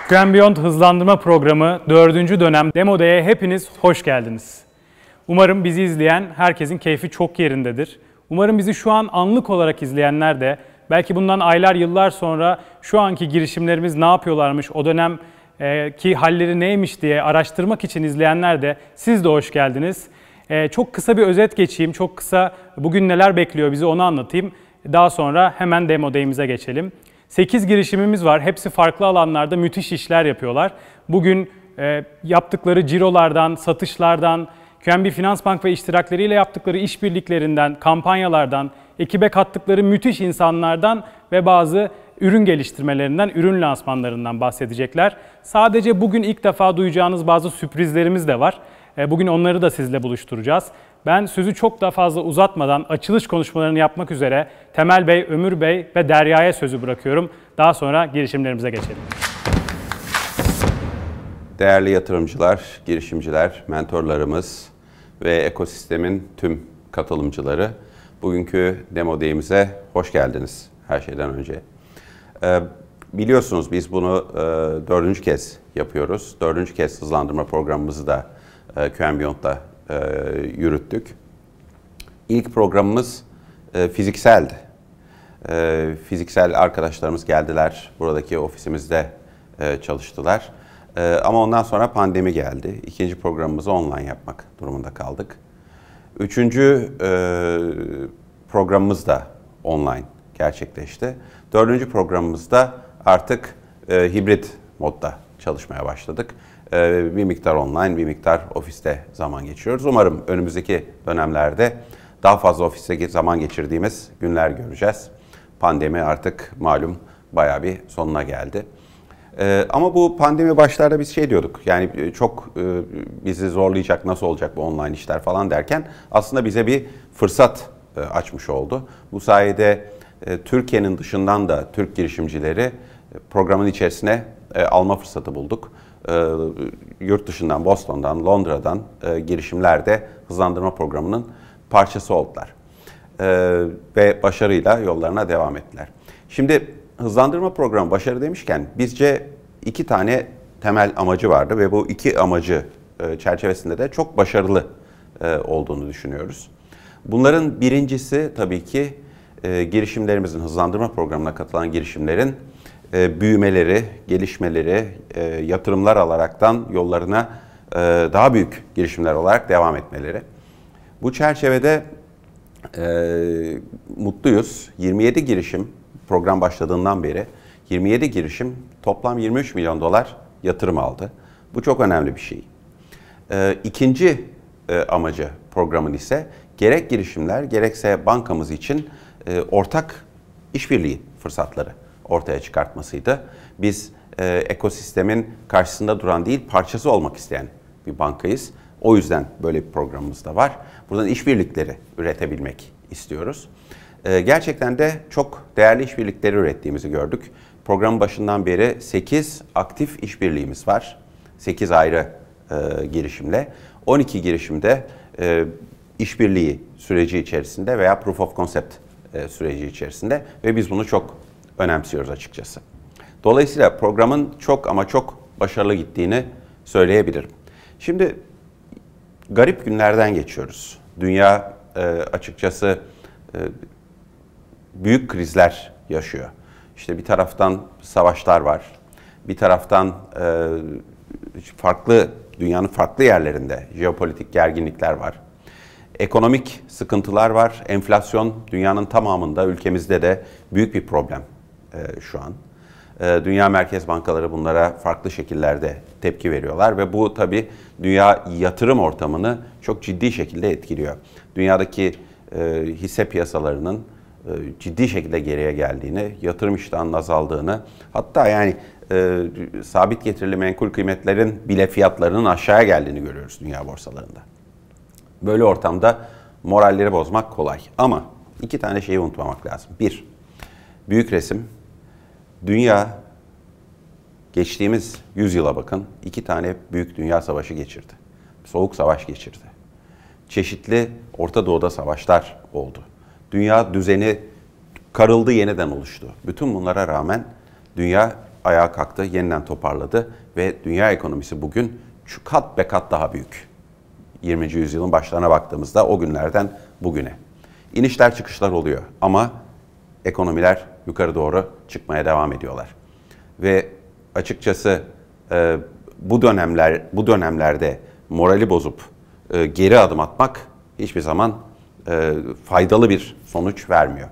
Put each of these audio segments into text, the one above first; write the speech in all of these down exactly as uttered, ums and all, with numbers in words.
Q and Beyond hızlandırma programı dördüncü dönem Demo Day'e hepiniz hoş geldiniz. Umarım bizi izleyen herkesin keyfi çok yerindedir. Umarım bizi şu an anlık olarak izleyenler de belki bundan aylar yıllar sonra şu anki girişimlerimiz ne yapıyorlarmış, o dönemki halleri neymiş diye araştırmak için izleyenler de siz de hoş geldiniz. Çok kısa bir özet geçeyim, çok kısa bugün neler bekliyor bizi onu anlatayım. Daha sonra hemen Demo Day'imize geçelim. sekiz girişimimiz var. Hepsi farklı alanlarda müthiş işler yapıyorlar. Bugün e, yaptıkları cirolardan, satışlardan, Q and B Finansbank ve iştirakleriyle yaptıkları işbirliklerinden, kampanyalardan, ekibe kattıkları müthiş insanlardan ve bazı ürün geliştirmelerinden, ürün lansmanlarından bahsedecekler. Sadece bugün ilk defa duyacağınız bazı sürprizlerimiz de var. E, bugün onları da sizinle buluşturacağız. Ben sözü çok da fazla uzatmadan açılış konuşmalarını yapmak üzere Temel Bey, Ömür Bey ve Derya'ya sözü bırakıyorum. Daha sonra girişimlerimize geçelim. Değerli yatırımcılar, girişimciler, mentorlarımız ve ekosistemin tüm katılımcıları, bugünkü Demo Day'imize hoş geldiniz her şeyden önce. Ee, biliyorsunuz biz bunu e, dördüncü kez yapıyoruz. Dördüncü kez hızlandırma programımızı da e, Q and Beyond'da e, yürüttük. İlk programımız e, fizikseldi. E, fiziksel arkadaşlarımız geldiler, buradaki ofisimizde e, çalıştılar. E, ama ondan sonra pandemi geldi. İkinci programımızı online yapmak durumunda kaldık. Üçüncü e, programımız da online gerçekleşti. Dördüncü programımızda artık e, hibrit modda çalışmaya başladık. E, bir miktar online, bir miktar ofiste zaman geçiriyoruz. Umarım önümüzdeki dönemlerde daha fazla ofiste zaman geçirdiğimiz günler göreceğiz. Pandemi artık malum bayağı bir sonuna geldi. Ee, ama bu pandemi başlarda biz şey diyorduk, yani çok e, bizi zorlayacak, nasıl olacak bu online işler falan derken aslında bize bir fırsat e, açmış oldu. Bu sayede e, Türkiye'nin dışından da Türk girişimcileri e, programın içerisine e, alma fırsatı bulduk. E, yurt dışından, Boston'dan, Londra'dan e, girişimler de hızlandırma programının parçası oldular. E, ve başarıyla yollarına devam ettiler. Şimdi hızlandırma programı başarı demişken bizce iki tane temel amacı vardı ve bu iki amacı çerçevesinde de çok başarılı olduğunu düşünüyoruz. Bunların birincisi tabii ki girişimlerimizin, hızlandırma programına katılan girişimlerin büyümeleri, gelişmeleri, yatırımlar alaraktan yollarına daha büyük girişimler olarak devam etmeleri. Bu çerçevede mutluyuz. yirmi yedi girişim program başladığından beri yirmi yedi girişim toplam yirmi üç milyon dolar yatırım aldı. Bu çok önemli bir şey. Ee, ikinci e, amacı programın ise gerek girişimler gerekse bankamız için e, ortak işbirliği fırsatları ortaya çıkartmasıydı. Biz e, ekosistemin karşısında duran değil, parçası olmak isteyen bir bankayız. O yüzden böyle bir programımız da var. Buradan işbirlikleri üretebilmek istiyoruz. Gerçekten de çok değerli işbirlikleri ürettiğimizi gördük. Programın başından beri sekiz aktif işbirliğimiz var. sekiz ayrı e, girişimle. on iki girişimde e, işbirliği süreci içerisinde veya proof of concept e, süreci içerisinde ve biz bunu çok önemsiyoruz açıkçası. Dolayısıyla programın çok ama çok başarılı gittiğini söyleyebilirim. Şimdi garip günlerden geçiyoruz. Dünya e, açıkçası e, büyük krizler yaşıyor. İşte bir taraftan savaşlar var, bir taraftan e, farklı dünyanın farklı yerlerinde jeopolitik gerginlikler var. Ekonomik sıkıntılar var, enflasyon dünyanın tamamında, ülkemizde de büyük bir problem e, şu an. E, dünya merkez bankaları bunlara farklı şekillerde tepki veriyorlar ve bu tabii dünya yatırım ortamını çok ciddi şekilde etkiliyor. Dünyadaki e, hisse piyasalarının ciddi şekilde geriye geldiğini, yatırım iştahının azaldığını, hatta yani e, sabit getirili menkul kıymetlerin bile fiyatlarının aşağıya geldiğini görüyoruz dünya borsalarında. Böyle ortamda moralleri bozmak kolay. Ama iki tane şeyi unutmamak lazım. Bir, büyük resim. Dünya geçtiğimiz yüzyıla bakın, iki tane büyük dünya savaşı geçirdi. Soğuk savaş geçirdi. Çeşitli Orta Doğu'da savaşlar oldu. Dünya düzeni karıldı, yeniden oluştu. Bütün bunlara rağmen dünya ayağa kalktı, yeniden toparladı ve dünya ekonomisi bugün şu kat be kat daha büyük. yirminci yüzyılın başlarına baktığımızda o günlerden bugüne. İnişler çıkışlar oluyor ama ekonomiler yukarı doğru çıkmaya devam ediyorlar. Ve açıkçası e, bu dönemler bu dönemlerde morali bozup e, geri adım atmak hiçbir zaman e, faydalı bir sonuç vermiyor.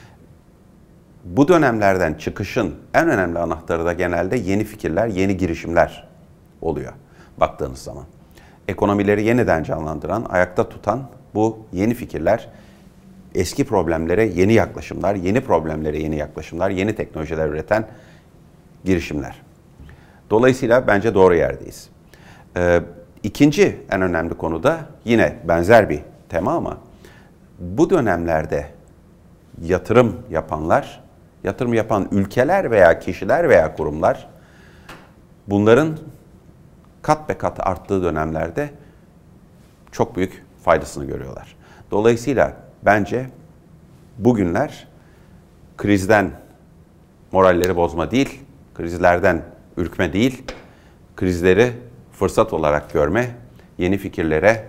Bu dönemlerden çıkışın en önemli anahtarı da genelde yeni fikirler, yeni girişimler oluyor baktığınız zaman. Ekonomileri yeniden canlandıran, ayakta tutan bu yeni fikirler, eski problemlere yeni yaklaşımlar, yeni problemlere yeni yaklaşımlar, yeni teknolojiler üreten girişimler. Dolayısıyla bence doğru yerdeyiz. Ee, ikinci en önemli konu da yine benzer bir tema ama bu dönemlerde yatırım yapanlar, yatırım yapan ülkeler veya kişiler veya kurumlar bunların kat be kat arttığı dönemlerde çok büyük faydasını görüyorlar. Dolayısıyla bence bugünler krizden moralleri bozma değil, krizlerden ürkme değil, krizleri fırsat olarak görme, yeni fikirlere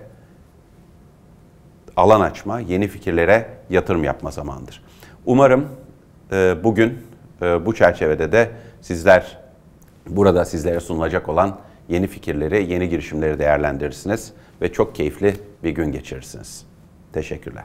alan açma, yeni fikirlere yatırım yapma zamanıdır. Umarım e, bugün e, bu çerçevede de sizler burada sizlere sunulacak olan yeni fikirleri, yeni girişimleri değerlendirirsiniz ve çok keyifli bir gün geçirirsiniz. Teşekkürler.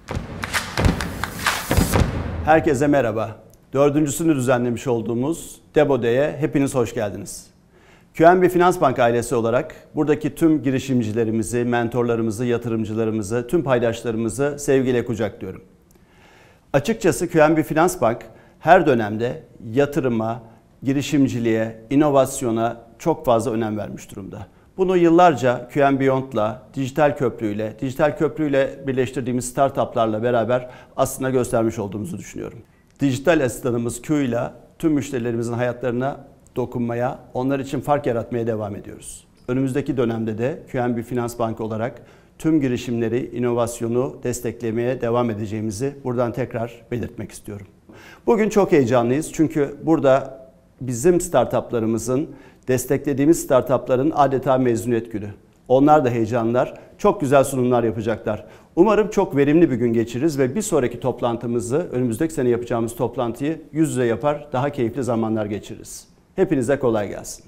Herkese merhaba. Dördüncüsünü düzenlemiş olduğumuz DEMODAY'e hepiniz hoş geldiniz. Q N B Finans Bank ailesi olarak buradaki tüm girişimcilerimizi, mentorlarımızı, yatırımcılarımızı, tüm paydaşlarımızı sevgiyle kucaklıyorum. Açıkçası Q N B Finans Bank her dönemde yatırıma, girişimciliğe, inovasyona çok fazla önem vermiş durumda. Bunu yıllarca Q N Beyond'la, dijital köprüyle, dijital köprüyle birleştirdiğimiz startuplarla beraber aslında göstermiş olduğumuzu düşünüyorum. Dijital asistanımız Q ile tüm müşterilerimizin hayatlarına dokunmaya, onlar için fark yaratmaya devam ediyoruz. Önümüzdeki dönemde de Q N B Finans Bank olarak tüm girişimleri, inovasyonu desteklemeye devam edeceğimizi buradan tekrar belirtmek istiyorum. Bugün çok heyecanlıyız çünkü burada bizim startuplarımızın, desteklediğimiz startupların adeta mezuniyet günü. Onlar da heyecanlılar, çok güzel sunumlar yapacaklar. Umarım çok verimli bir gün geçiririz ve bir sonraki toplantımızı, önümüzdeki sene yapacağımız toplantıyı yüz yüze yapar, daha keyifli zamanlar geçiririz. Hepinize kolay gelsin.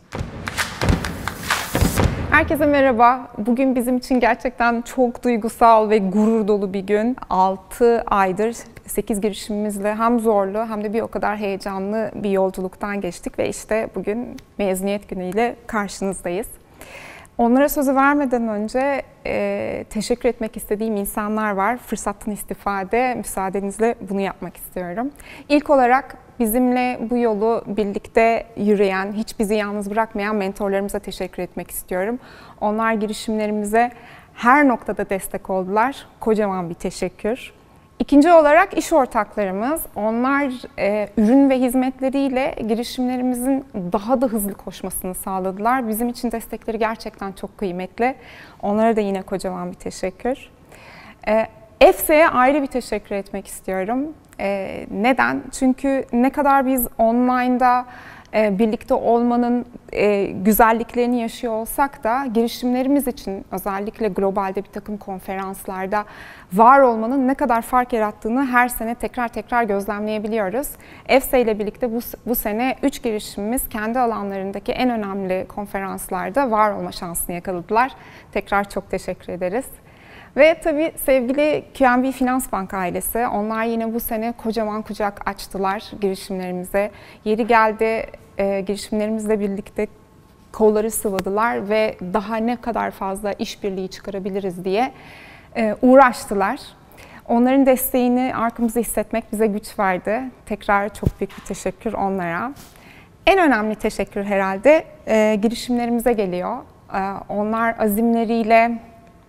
Herkese merhaba. Bugün bizim için gerçekten çok duygusal ve gurur dolu bir gün. altı aydır sekiz girişimimizle hem zorlu hem de bir o kadar heyecanlı bir yolculuktan geçtik ve işte bugün mezuniyet günüyle karşınızdayız. Onlara sözü vermeden önce e, teşekkür etmek istediğim insanlar var. Fırsattan istifade, müsaadenizle bunu yapmak istiyorum. İlk olarak bizimle bu yolu birlikte yürüyen, hiç bizi yalnız bırakmayan mentorlarımıza teşekkür etmek istiyorum. Onlar girişimlerimize her noktada destek oldular. Kocaman bir teşekkür. İkinci olarak iş ortaklarımız, onlar e, ürün ve hizmetleriyle girişimlerimizin daha da hızlı koşmasını sağladılar. Bizim için destekleri gerçekten çok kıymetli. Onlara da yine kocaman bir teşekkür. E, E F S'ye ayrı bir teşekkür etmek istiyorum. E, neden? Çünkü ne kadar biz online'da e, birlikte olmanın e, güzelliklerini yaşıyor olsak da girişimlerimiz için özellikle globalde bir takım konferanslarda var olmanın ne kadar fark yarattığını her sene tekrar tekrar gözlemleyebiliyoruz. E F S ile birlikte bu, bu sene üç girişimimiz kendi alanlarındaki en önemli konferanslarda var olma şansını yakaladılar. Tekrar çok teşekkür ederiz. Ve tabii sevgili Q N B Finans Bank ailesi, onlar yine bu sene kocaman kucak açtılar girişimlerimize. Yeri geldi e, girişimlerimizle birlikte kolları sıvadılar ve daha ne kadar fazla işbirliği çıkarabiliriz diye e, uğraştılar. Onların desteğini arkamızda hissetmek bize güç verdi. Tekrar çok büyük bir teşekkür onlara. En önemli teşekkür herhalde e, girişimlerimize geliyor. E, onlar azimleriyle,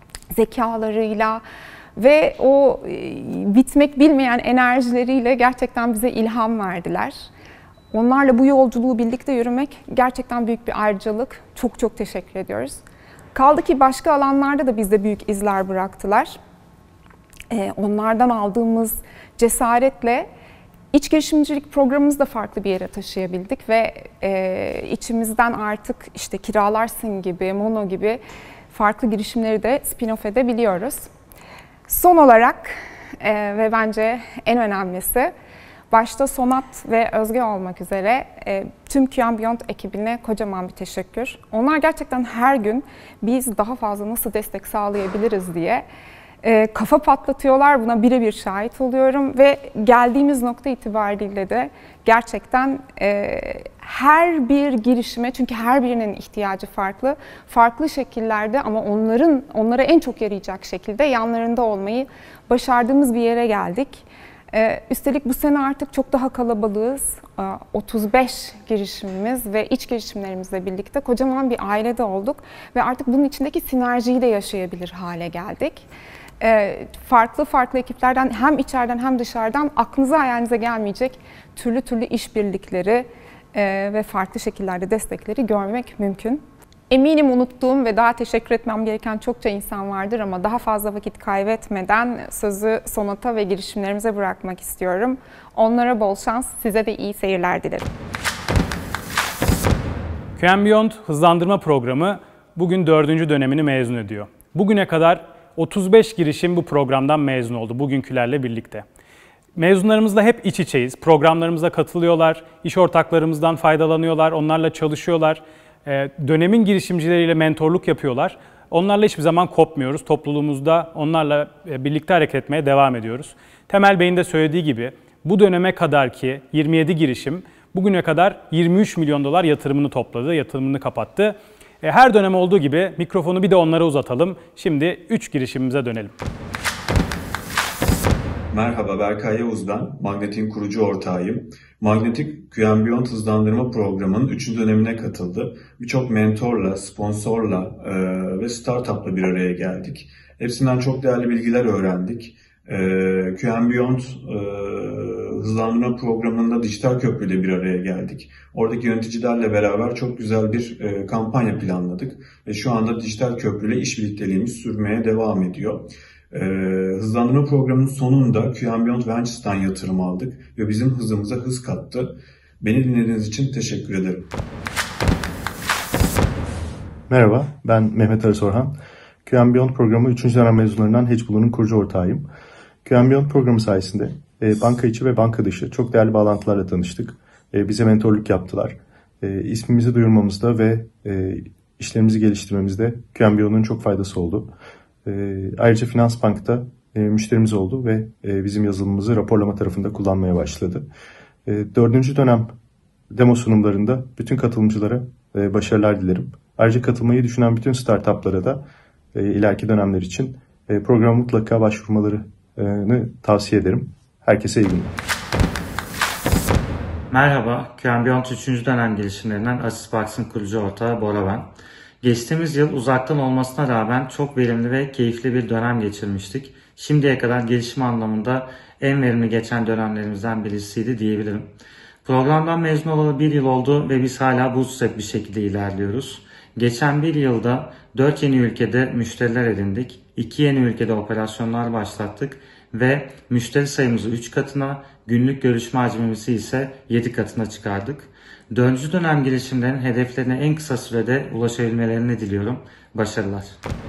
zekalarıyla ve o bitmek bilmeyen enerjileriyle gerçekten bize ilham verdiler. Onlarla bu yolculuğu birlikte yürümek gerçekten büyük bir ayrıcalık. Çok çok teşekkür ediyoruz. Kaldı ki başka alanlarda da bizde büyük izler bıraktılar. Onlardan aldığımız cesaretle İç girişimcilik programımızı da farklı bir yere taşıyabildik ve e, içimizden artık işte Kiralarsın gibi, Mono gibi farklı girişimleri de spin-off edebiliyoruz. Son olarak e, ve bence en önemlisi, başta Sonat ve Özge olmak üzere e, tüm Q and Beyond ekibine kocaman bir teşekkür. Onlar gerçekten her gün biz daha fazla nasıl destek sağlayabiliriz diye e, kafa patlatıyorlar. Buna birebir şahit oluyorum ve geldiğimiz nokta itibariyle de gerçekten e, her bir girişime, çünkü her birinin ihtiyacı farklı, farklı şekillerde ama onların onlara en çok yarayacak şekilde yanlarında olmayı başardığımız bir yere geldik. Ee, üstelik bu sene artık çok daha kalabalığız. Ee, otuz beş girişimimiz ve iç girişimlerimizle birlikte kocaman bir ailede olduk ve artık bunun içindeki sinerjiyi de yaşayabilir hale geldik. Ee, farklı farklı ekiplerden hem içeriden hem dışarıdan aklınıza hayalinize gelmeyecek türlü türlü işbirlikleri e, ve farklı şekillerde destekleri görmek mümkün. Eminim unuttuğum ve daha teşekkür etmem gereken çokça insan vardır ama daha fazla vakit kaybetmeden sözü Sonat'a ve girişimlerimize bırakmak istiyorum. Onlara bol şans, size de iyi seyirler dilerim. Q and Beyond hızlandırma programı bugün dördüncü dönemini mezun ediyor. Bugüne kadar otuz beş girişim bu programdan mezun oldu bugünkülerle birlikte. Mezunlarımızla hep iç içeyiz. Programlarımıza katılıyorlar, iş ortaklarımızdan faydalanıyorlar, onlarla çalışıyorlar. Dönemin girişimcileriyle mentorluk yapıyorlar. Onlarla hiçbir zaman kopmuyoruz. Topluluğumuzda onlarla birlikte hareket etmeye devam ediyoruz. Temel Bey'in de söylediği gibi bu döneme kadarki yirmi yedi girişim bugüne kadar yirmi üç milyon dolar yatırımını topladı, yatırımını kapattı. Her dönem olduğu gibi mikrofonu bir de onlara uzatalım. Şimdi üç girişimimize dönelim. Merhaba, Berkay Yavuz ben. Magnetik'in kurucu ortağıyım. Magnetik, Q and Beyond hızlandırma programının üçüncü dönemine katıldı. Birçok mentorla, sponsorla e, ve startupla bir araya geldik. Hepsinden çok değerli bilgiler öğrendik. E, Q and Beyond e, hızlandırma programında dijital köprüyle bir araya geldik. Oradaki yöneticilerle beraber çok güzel bir e, kampanya planladık. Ve şu anda dijital köprüyle iş birlikteliğimiz sürmeye devam ediyor. Ee, hızlandırma programının sonunda Q and Beyond Ventures'tan yatırım aldık ve bizim hızımıza hız kattı. Beni dinlediğiniz için teşekkür ederim. Merhaba, ben Mehmet Ali Sorhan. Q and Beyond programı üçüncü dönem mezunlarından Hedgeblue'nun kurucu ortağıyım. Q and Beyond programı sayesinde e, banka içi ve banka dışı çok değerli bağlantılarla tanıştık. E, bize mentorluk yaptılar. E, ismimizi duyurmamızda ve e, işlerimizi geliştirmemizde Q and Beyond'un çok faydası oldu. Ayrıca Finansbank'ta e, müşterimiz oldu ve e, bizim yazılımımızı raporlama tarafında kullanmaya başladı. E, dördüncü dönem demo sunumlarında bütün katılımcılara e, başarılar dilerim. Ayrıca katılmayı düşünen bütün startuplara da e, ileriki dönemler için e, programa mutlaka başvurmalarını tavsiye ederim. Herkese iyi günler. Merhaba, Q and Beyond üçüncü dönem girişimlerinden Asisbox'ın kurucu ortağı Bora ben. Geçtiğimiz yıl uzaktan olmasına rağmen çok verimli ve keyifli bir dönem geçirmiştik. Şimdiye kadar gelişim anlamında en verimli geçen dönemlerimizden birisiydi diyebilirim. Programdan mezun olalı bir yıl oldu ve biz hala bootstrap bir şekilde ilerliyoruz. Geçen bir yılda dört yeni ülkede müşteriler edindik, iki yeni ülkede operasyonlar başlattık ve müşteri sayımızı üç katına, günlük görüşme hacmimizi ise yedi katına çıkardık. Dördüncü dönem girişimlerin hedeflerine en kısa sürede ulaşabilmelerini diliyorum. Başarılar.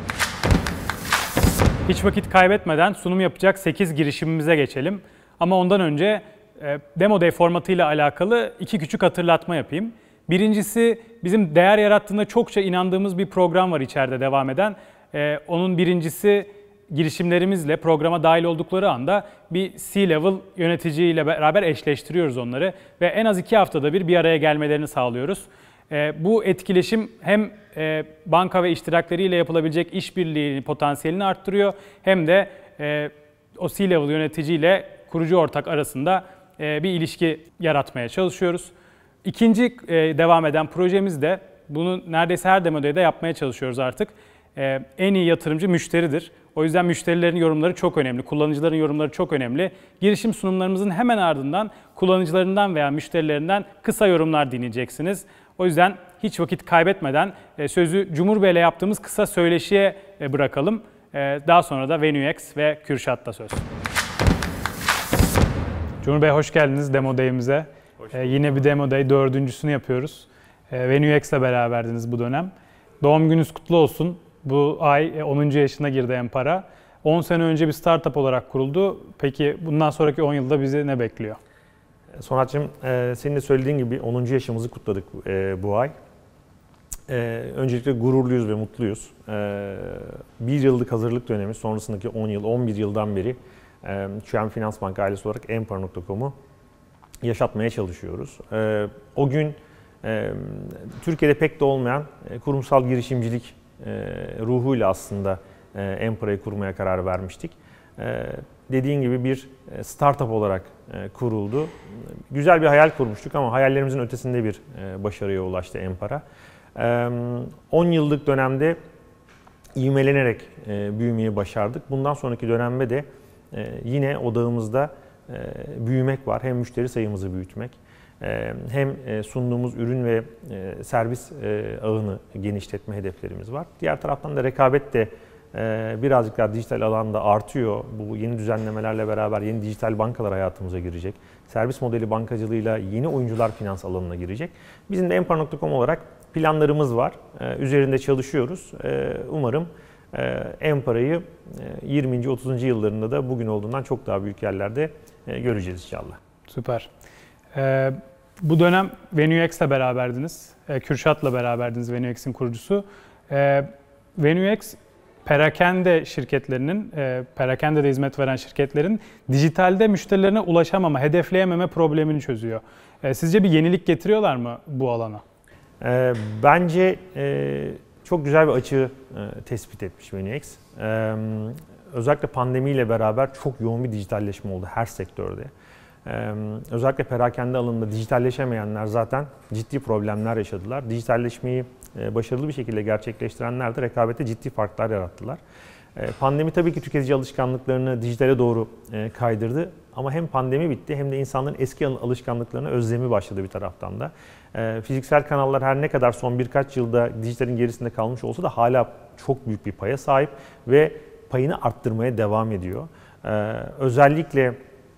Hiç vakit kaybetmeden sunum yapacak sekiz girişimimize geçelim. Ama ondan önce e, Demo Day formatıyla alakalı iki küçük hatırlatma yapayım. Birincisi, bizim değer yarattığına çokça inandığımız bir program var içeride devam eden. E, onun birincisi, girişimlerimizle programa dahil oldukları anda bir C-level yöneticiyle beraber eşleştiriyoruz onları ve en az iki haftada bir bir araya gelmelerini sağlıyoruz. E, bu etkileşim hem e, banka ve iştirakleriyle yapılabilecek işbirliği potansiyelini arttırıyor hem de e, o C-level yöneticiyle kurucu ortak arasında e, bir ilişki yaratmaya çalışıyoruz. İkinci e, devam eden projemiz de bunu neredeyse her demodayda yapmaya çalışıyoruz artık. E, en iyi yatırımcı müşteridir. O yüzden müşterilerin yorumları çok önemli, kullanıcıların yorumları çok önemli. Girişim sunumlarımızın hemen ardından kullanıcılarından veya müşterilerinden kısa yorumlar dinleyeceksiniz. O yüzden hiç vakit kaybetmeden sözü Cumhur Bey'le yaptığımız kısa söyleşiye bırakalım. Daha sonra da VenueX ve Kürşat'ta söz. Cumhur Bey hoş geldiniz Demo Day'imize. Ee, yine bir Demo Day, dördüncüsünü yapıyoruz. Ee, ve New X'le beraberdiniz bu dönem. Doğum gününüz kutlu olsun. Bu ay onuncu yaşına girdi Empara. on sene önce bir startup olarak kuruldu. Peki bundan sonraki on yılda bizi ne bekliyor? Sonat'cığım, e, senin de söylediğin gibi onuncu yaşımızı kutladık e, bu ay. E, öncelikle gururluyuz ve mutluyuz. E, bir yıllık hazırlık dönemi, sonrasındaki on yıl, on bir yıldan beri e, Q N B Finans Bank ailesi olarak empara nokta com'u yaşatmaya çalışıyoruz. E, o gün e, Türkiye'de pek de olmayan e, kurumsal girişimcilik e, ruhuyla aslında e, Empara'yı kurmaya karar vermiştik. E, dediğin gibi bir startup olarak e, kuruldu. Güzel bir hayal kurmuştuk ama hayallerimizin ötesinde bir e, başarıya ulaştı Empara. on yıllık dönemde ivmelenerek e, büyümeyi başardık. Bundan sonraki dönemde de e, yine odağımızda e, büyümek var. Hem müşteri sayımızı büyütmek, e, hem e, sunduğumuz ürün ve e, servis e, ağını genişletme hedeflerimiz var. Diğer taraftan da rekabet de e, birazcık daha dijital alanda artıyor. Bu yeni düzenlemelerle beraber yeni dijital bankalar hayatımıza girecek. Servis modeli bankacılığıyla yeni oyuncular finans alanına girecek. Bizim de empara nokta com olarak planlarımız var. Ee, üzerinde çalışıyoruz. Ee, umarım e, Empara'yı e, yirminci otuzuncu yıllarında da bugün olduğundan çok daha büyük yerlerde e, göreceğiz inşallah. Süper. Ee, bu dönem VenueX ile beraberdiniz. Ee, Kürşat'la beraberdiniz, VenueX'in kurucusu. Ee, VenueX, perakende şirketlerinin, e, perakende de hizmet veren şirketlerin dijitalde müşterilerine ulaşamama, hedefleyememe problemini çözüyor. E, sizce bir yenilik getiriyorlar mı bu alana? E, bence e, çok güzel bir açığı e, tespit etmiş VenueX. E, özellikle pandemiyle beraber çok yoğun bir dijitalleşme oldu her sektörde. E, özellikle perakende alanında dijitalleşemeyenler zaten ciddi problemler yaşadılar. Dijitalleşmeyi e, başarılı bir şekilde gerçekleştirenler de rekabette ciddi farklar yarattılar. E, pandemi tabii ki tüketici alışkanlıklarını dijitale doğru e, kaydırdı. Ama hem pandemi bitti hem de insanların eski alışkanlıklarına özlemi başladı bir taraftan da. E, fiziksel kanallar her ne kadar son birkaç yılda dijitalin gerisinde kalmış olsa da hala çok büyük bir paya sahip ve payını arttırmaya devam ediyor. E, özellikle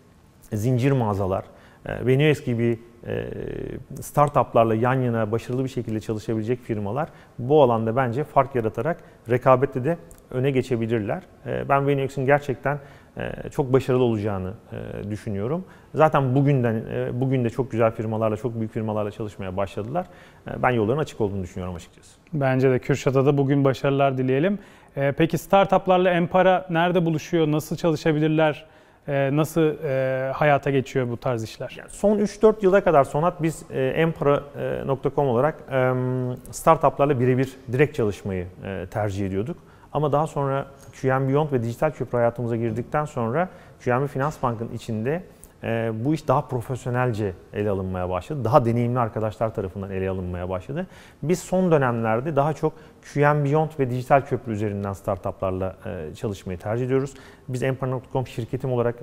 zincir mağazalar, e, VenueX gibi e, startuplarla yan yana başarılı bir şekilde çalışabilecek firmalar bu alanda bence fark yaratarak rekabette de öne geçebilirler. E, ben VenueX'in gerçekten e, çok başarılı olacağını e, düşünüyorum. Zaten bugünden e, bugün de çok güzel firmalarla, çok büyük firmalarla çalışmaya başladılar. E, ben yolların açık olduğunu düşünüyorum açıkçası. Bence de Kürşat'a da bugün başarılar dileyelim. E, peki startuplarla Empara nerede buluşuyor? Nasıl çalışabilirler? Nasıl e, hayata geçiyor bu tarz işler? Yani son üç dört yıla kadar Sonat biz e, empara nokta com olarak e, startuplarla birebir direkt çalışmayı e, tercih ediyorduk. Ama daha sonra Q N B Beyond ve dijital köprü hayatımıza girdikten sonra Q N B Finans Bank'ın içinde e, bu iş daha profesyonelce ele alınmaya başladı. Daha deneyimli arkadaşlar tarafından ele alınmaya başladı. Biz son dönemlerde daha çok Q N B Beyond ve dijital köprü üzerinden startuplarla e, çalışmayı tercih ediyoruz. Biz empara nokta com şirketim olarak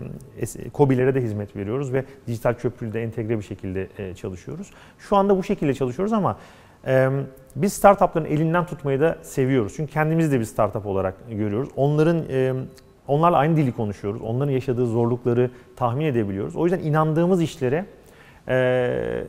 e, KOBİ'lere de hizmet veriyoruz ve dijital köprüyle de entegre bir şekilde e, çalışıyoruz. Şu anda bu şekilde çalışıyoruz ama e, biz startupların elinden tutmayı da seviyoruz. Çünkü kendimizi de bir startup olarak görüyoruz. Onların e, Onlarla aynı dili konuşuyoruz. Onların yaşadığı zorlukları tahmin edebiliyoruz. O yüzden inandığımız işlere, e,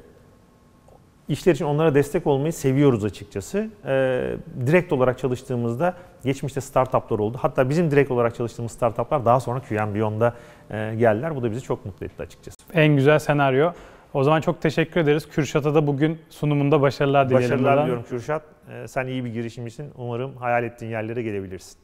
işler için onlara destek olmayı seviyoruz açıkçası. E, direkt olarak çalıştığımızda geçmişte startuplar oldu. Hatta bizim direkt olarak çalıştığımız startuplar daha sonra Q N B Beyond'a e, geldiler. Bu da bizi çok mutlu etti açıkçası. En güzel senaryo. O zaman çok teşekkür ederiz. Kürşat'a da bugün sunumunda başarılar dileyelim. Başarılar diliyorum Kürşat. E, sen iyi bir girişimcisin. Umarım hayal ettiğin yerlere gelebilirsin.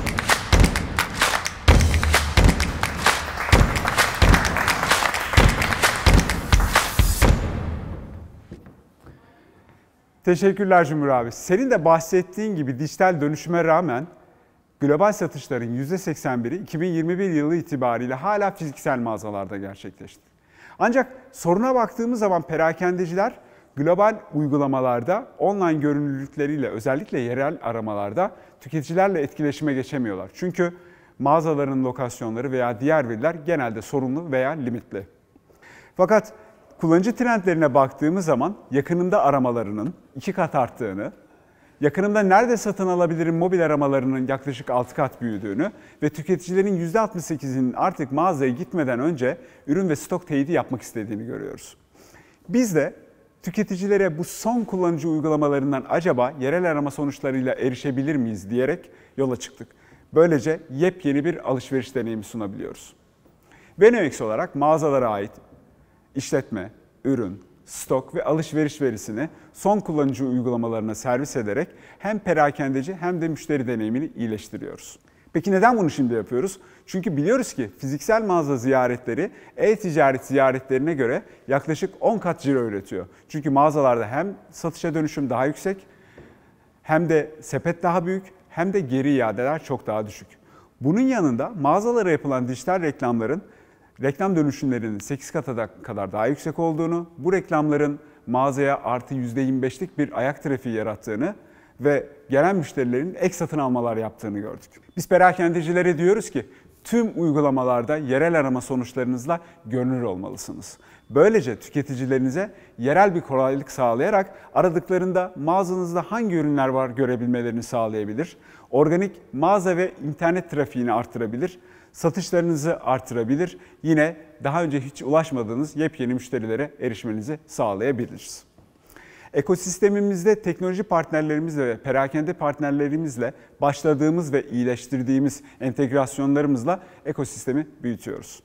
Teşekkürler Cumhur abi. Senin de bahsettiğin gibi dijital dönüşüme rağmen global satışların yüzde seksen biri iki bin yirmi bir yılı itibariyle hala fiziksel mağazalarda gerçekleşti. Ancak soruna baktığımız zaman perakendeciler global uygulamalarda online görünürlükleriyle özellikle yerel aramalarda tüketicilerle etkileşime geçemiyorlar. Çünkü mağazaların lokasyonları veya diğer veriler genelde sorunlu veya limitli. Fakat kullanıcı trendlerine baktığımız zaman yakınında aramalarının iki kat arttığını, yakınımda nerede satın alabilirim mobil aramalarının yaklaşık altı kat büyüdüğünü ve tüketicilerin yüzde altmış sekizinin artık mağazaya gitmeden önce ürün ve stok teyidi yapmak istediğini görüyoruz. Biz de tüketicilere bu son kullanıcı uygulamalarından acaba yerel arama sonuçlarıyla erişebilir miyiz diyerek yola çıktık. Böylece yepyeni bir alışveriş deneyimi sunabiliyoruz. VenueX olarak mağazalara ait işletme, ürün, stok ve alışveriş verisini son kullanıcı uygulamalarına servis ederek hem perakendeci hem de müşteri deneyimini iyileştiriyoruz. Peki neden bunu şimdi yapıyoruz? Çünkü biliyoruz ki fiziksel mağaza ziyaretleri e-ticaret ziyaretlerine göre yaklaşık on kat ciro üretiyor. Çünkü mağazalarda hem satışa dönüşüm daha yüksek, hem de sepet daha büyük, hem de geri iadeler çok daha düşük. Bunun yanında mağazalara yapılan dijital reklamların reklam dönüşümlerinin sekiz kata kadar daha yüksek olduğunu, bu reklamların mağazaya artı yüzde yirmi beşlik bir ayak trafiği yarattığını ve gelen müşterilerin ek satın almalar yaptığını gördük. Biz perakendecilere diyoruz ki tüm uygulamalarda yerel arama sonuçlarınızla görünür olmalısınız. Böylece tüketicilerinize yerel bir kolaylık sağlayarak aradıklarında mağazanızda hangi ürünler var görebilmelerini sağlayabilir, organik mağaza ve internet trafiğini artırabilir, satışlarınızı artırabilir, yine daha önce hiç ulaşmadığınız yepyeni müşterilere erişmenizi sağlayabiliriz. Ekosistemimizde teknoloji partnerlerimizle ve perakende partnerlerimizle başladığımız ve iyileştirdiğimiz entegrasyonlarımızla ekosistemi büyütüyoruz.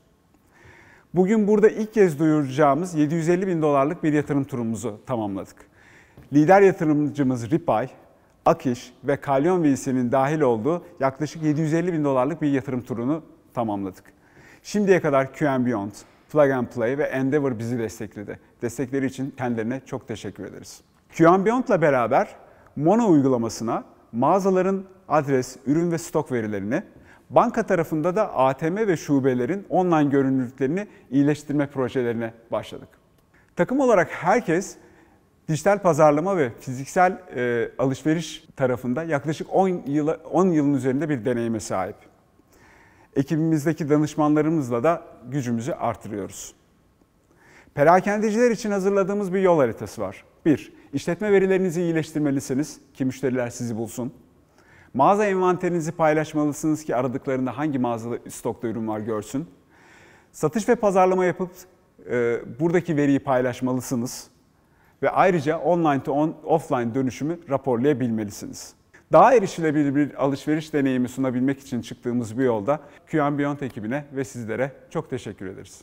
Bugün burada ilk kez duyuracağımız yedi yüz elli bin dolarlık bir yatırım turumuzu tamamladık. Lider yatırımcımız Ripay, Akiş ve Kalyon V C'nin dahil olduğu yaklaşık yedi yüz elli bin dolarlık bir yatırım turunu tamamladık. Şimdiye kadar Q and Beyond, Plug and Play ve Endeavor bizi destekledi. Destekleri için kendilerine çok teşekkür ederiz. Q and Beyond'la beraber Mono uygulamasına mağazaların adres, ürün ve stok verilerini, banka tarafında da A T M ve şubelerin online görünürlüklerini iyileştirme projelerine başladık. Takım olarak herkes dijital pazarlama ve fiziksel e, alışveriş tarafında yaklaşık on yıla, on yılın üzerinde bir deneyime sahip. Ekibimizdeki danışmanlarımızla da gücümüzü artırıyoruz. Perakendeciler için hazırladığımız bir yol haritası var. bir İşletme verilerinizi iyileştirmelisiniz ki müşteriler sizi bulsun. Mağaza envanterinizi paylaşmalısınız ki aradıklarında hangi mağazada stokta ürün var görsün. Satış ve pazarlama yapıp e, buradaki veriyi paylaşmalısınız. Ve ayrıca online to on, offline dönüşümü raporlayabilmelisiniz. Daha erişilebilir bir alışveriş deneyimi sunabilmek için çıktığımız bu yolda Q and Beyond ekibine ve sizlere çok teşekkür ederiz.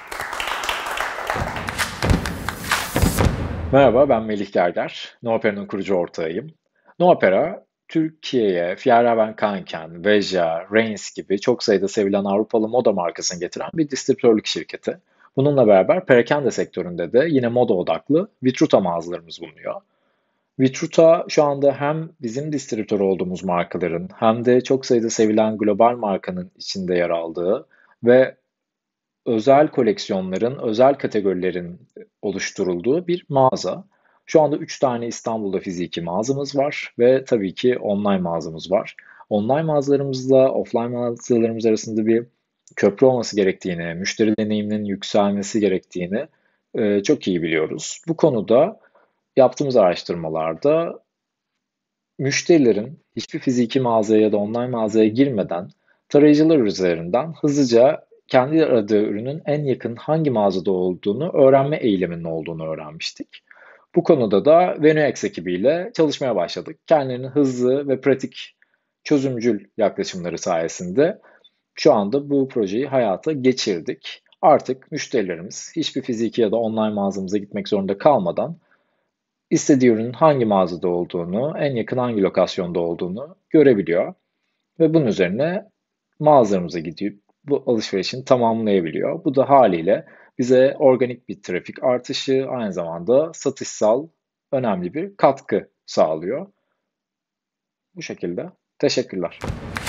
Merhaba, ben Melih Gerger. Noopera'nın kurucu ortağıyım. Noopera, Türkiye'ye Fjällräven Kanken, Veja, Reins gibi çok sayıda sevilen Avrupalı moda markasını getiren bir distribütörlük şirketi. Bununla beraber perakende sektöründe de yine moda odaklı Vitruta mağazalarımız bulunuyor. Vitruta şu anda hem bizim distribütör olduğumuz markaların hem de çok sayıda sevilen global markanın içinde yer aldığı ve özel koleksiyonların, özel kategorilerin oluşturulduğu bir mağaza. Şu anda üç tane İstanbul'da fiziki mağazamız var ve tabii ki online mağazamız var. Online mağazalarımızla offline mağazalarımız arasında bir köprü olması gerektiğini, müşteri deneyiminin yükselmesi gerektiğini e, çok iyi biliyoruz. Bu konuda yaptığımız araştırmalarda müşterilerin hiçbir fiziki mağazaya ya da online mağazaya girmeden tarayıcılar üzerinden hızlıca kendi aradığı ürünün en yakın hangi mağazada olduğunu öğrenme eğiliminin olduğunu öğrenmiştik. Bu konuda da VenueX ekibiyle çalışmaya başladık. Kendilerinin hızlı ve pratik çözümcül yaklaşımları sayesinde şu anda bu projeyi hayata geçirdik. Artık müşterilerimiz hiçbir fiziki ya da online mağazamıza gitmek zorunda kalmadan istediği ürünün hangi mağazada olduğunu, en yakın hangi lokasyonda olduğunu görebiliyor. Ve bunun üzerine mağazalarımıza gidip bu alışverişini tamamlayabiliyor. Bu da haliyle bize organik bir trafik artışı, aynı zamanda satışsal önemli bir katkı sağlıyor. Bu şekilde. Teşekkürler.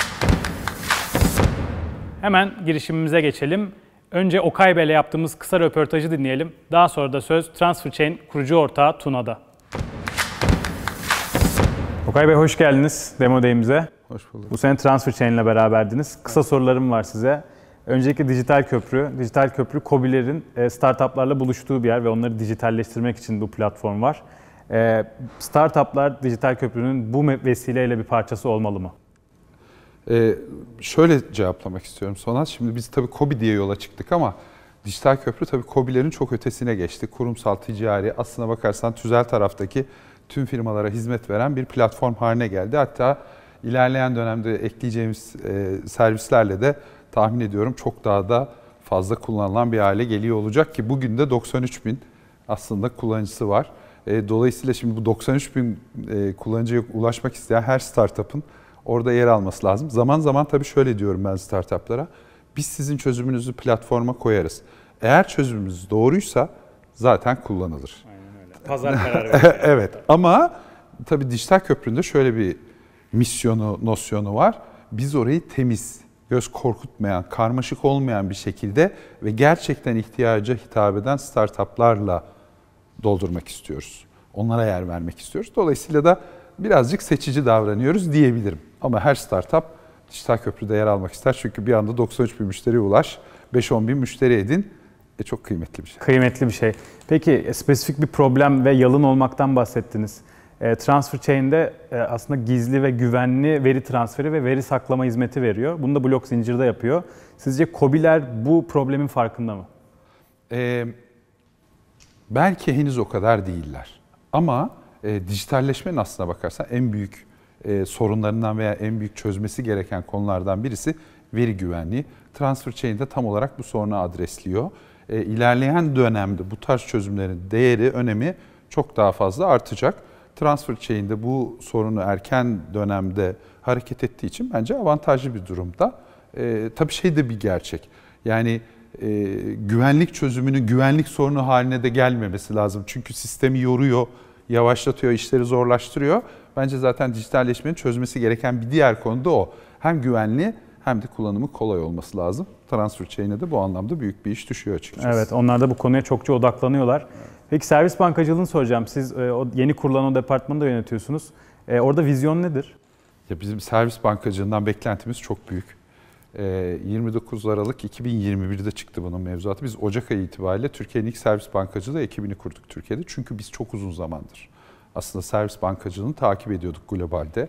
Hemen girişimimize geçelim. Önce Okay Bey'le yaptığımız kısa röportajı dinleyelim. Daha sonra da söz TransferChain kurucu ortağı Tuna'da. Okay Bey hoş geldiniz Demo Day'imize. Hoş bulduk. Bu sene TransferChain ile beraberdiniz. Kısa sorularım var size. Öncelikle dijital köprü. Dijital köprü KOBİ'lerin startuplarla buluştuğu bir yer ve onları dijitalleştirmek için bu platform var. Ee, startuplar dijital köprünün bu vesileyle bir parçası olmalı mı? Ee, şöyle cevaplamak istiyorum Sonat. Şimdi biz tabii KOBİ diye yola çıktık ama dijital köprü tabii KOBİ'lerin çok ötesine geçti. Kurumsal, ticari, aslına bakarsan tüzel taraftaki tüm firmalara hizmet veren bir platform haline geldi. Hatta ilerleyen dönemde ekleyeceğimiz e, servislerle de tahmin ediyorum çok daha da fazla kullanılan bir hale geliyor olacak ki bugün de doksan üç bin aslında kullanıcısı var. E, dolayısıyla şimdi bu doksan üç bin e, kullanıcıya ulaşmak isteyen her startup'ın orada yer alması lazım. Zaman zaman tabii şöyle diyorum ben startuplara, biz sizin çözümünüzü platforma koyarız. Eğer çözümümüz doğruysa zaten kullanılır. Aynen öyle. Pazar kararı veriyor. Evet ama tabii dijital köpründe şöyle bir misyonu, nosyonu var. Biz orayı temiz, göz korkutmayan, karmaşık olmayan bir şekilde ve gerçekten ihtiyaca hitap eden startuplarla doldurmak istiyoruz. Onlara yer vermek istiyoruz. Dolayısıyla da birazcık seçici davranıyoruz diyebilirim. Ama her startup dijital köprüde yer almak ister. Çünkü bir anda doksan üç bin müşteriye ulaş, beş on bin müşteri edin. E çok kıymetli bir şey. Kıymetli bir şey. Peki spesifik bir problem ve yalın olmaktan bahsettiniz. E, Transfer Chain'de e, aslında gizli ve güvenli veri transferi ve veri saklama hizmeti veriyor. Bunu da blok zincirde yapıyor. Sizce KOBİ'ler bu problemin farkında mı? E, belki henüz o kadar değiller. Ama e, dijitalleşmenin aslına bakarsan en büyük e, sorunlarından veya en büyük çözmesi gereken konulardan birisi veri güvenliği. Transfer Chain'de tam olarak bu sorunu adresliyor. E, ilerleyen dönemde bu tarz çözümlerin değeri, önemi çok daha fazla artacak. Transfer Chain'de bu sorunu erken dönemde hareket ettiği için bence avantajlı bir durumda. E, tabii şey de bir gerçek. Yani e, güvenlik çözümünün güvenlik sorunu haline de gelmemesi lazım. Çünkü sistemi yoruyor, yavaşlatıyor, işleri zorlaştırıyor. Bence zaten dijitalleşmenin çözmesi gereken bir diğer konu da o. Hem güvenli hem de kullanımı kolay olması lazım. Transfer Chain'e de bu anlamda büyük bir iş düşüyor açıkçası. Evet, onlar da bu konuya çokça odaklanıyorlar. Peki servis bankacılığını soracağım. Siz e, o yeni kurulan o departmanı da yönetiyorsunuz. E, orada vizyon nedir? Ya bizim servis bankacılığından beklentimiz çok büyük. E, yirmi dokuz Aralık iki bin yirmi bir'de çıktı bunun mevzuatı. Biz Ocak ayı itibariyle Türkiye'nin ilk servis bankacılığı ekibini kurduk Türkiye'de. Çünkü biz çok uzun zamandır aslında servis bankacılığını takip ediyorduk globalde.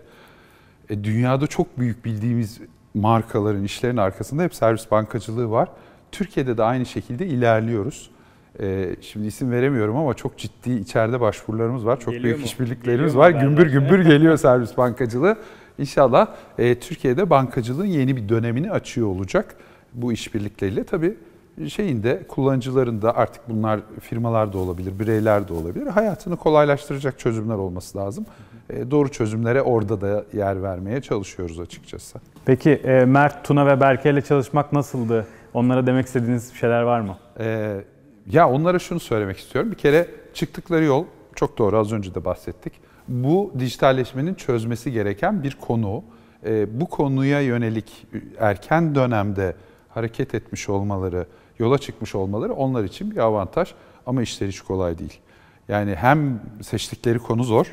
E, dünyada çok büyük bildiğimiz markaların, işlerin arkasında hep servis bankacılığı var. Türkiye'de de aynı şekilde ilerliyoruz. Ee, şimdi isim veremiyorum ama çok ciddi içeride başvurularımız var. Çok Geliyor büyük mu? işbirliklerimiz Geliyor var. mu Gümbür gümbür geliyor servis bankacılığı. İnşallah e, Türkiye'de bankacılığın yeni bir dönemini açıyor olacak bu işbirlikleriyle. Tabii şeyin de kullanıcıların da artık bunlar firmalar da olabilir, bireyler de olabilir. Hayatını kolaylaştıracak çözümler olması lazım. E, doğru çözümlere orada da yer vermeye çalışıyoruz açıkçası. Peki e, Mert, Tuna ve Berke ile çalışmak nasıldı? Onlara demek istediğiniz şeyler var mı? E, ya onlara şunu söylemek istiyorum. Bir kere çıktıkları yol çok doğru, az önce de bahsettik. Bu dijitalleşmenin çözmesi gereken bir konu. E, bu konuya yönelik erken dönemde hareket etmiş olmaları, yola çıkmış olmaları onlar için bir avantaj ama işleri hiç kolay değil. Yani hem seçtikleri konu zor,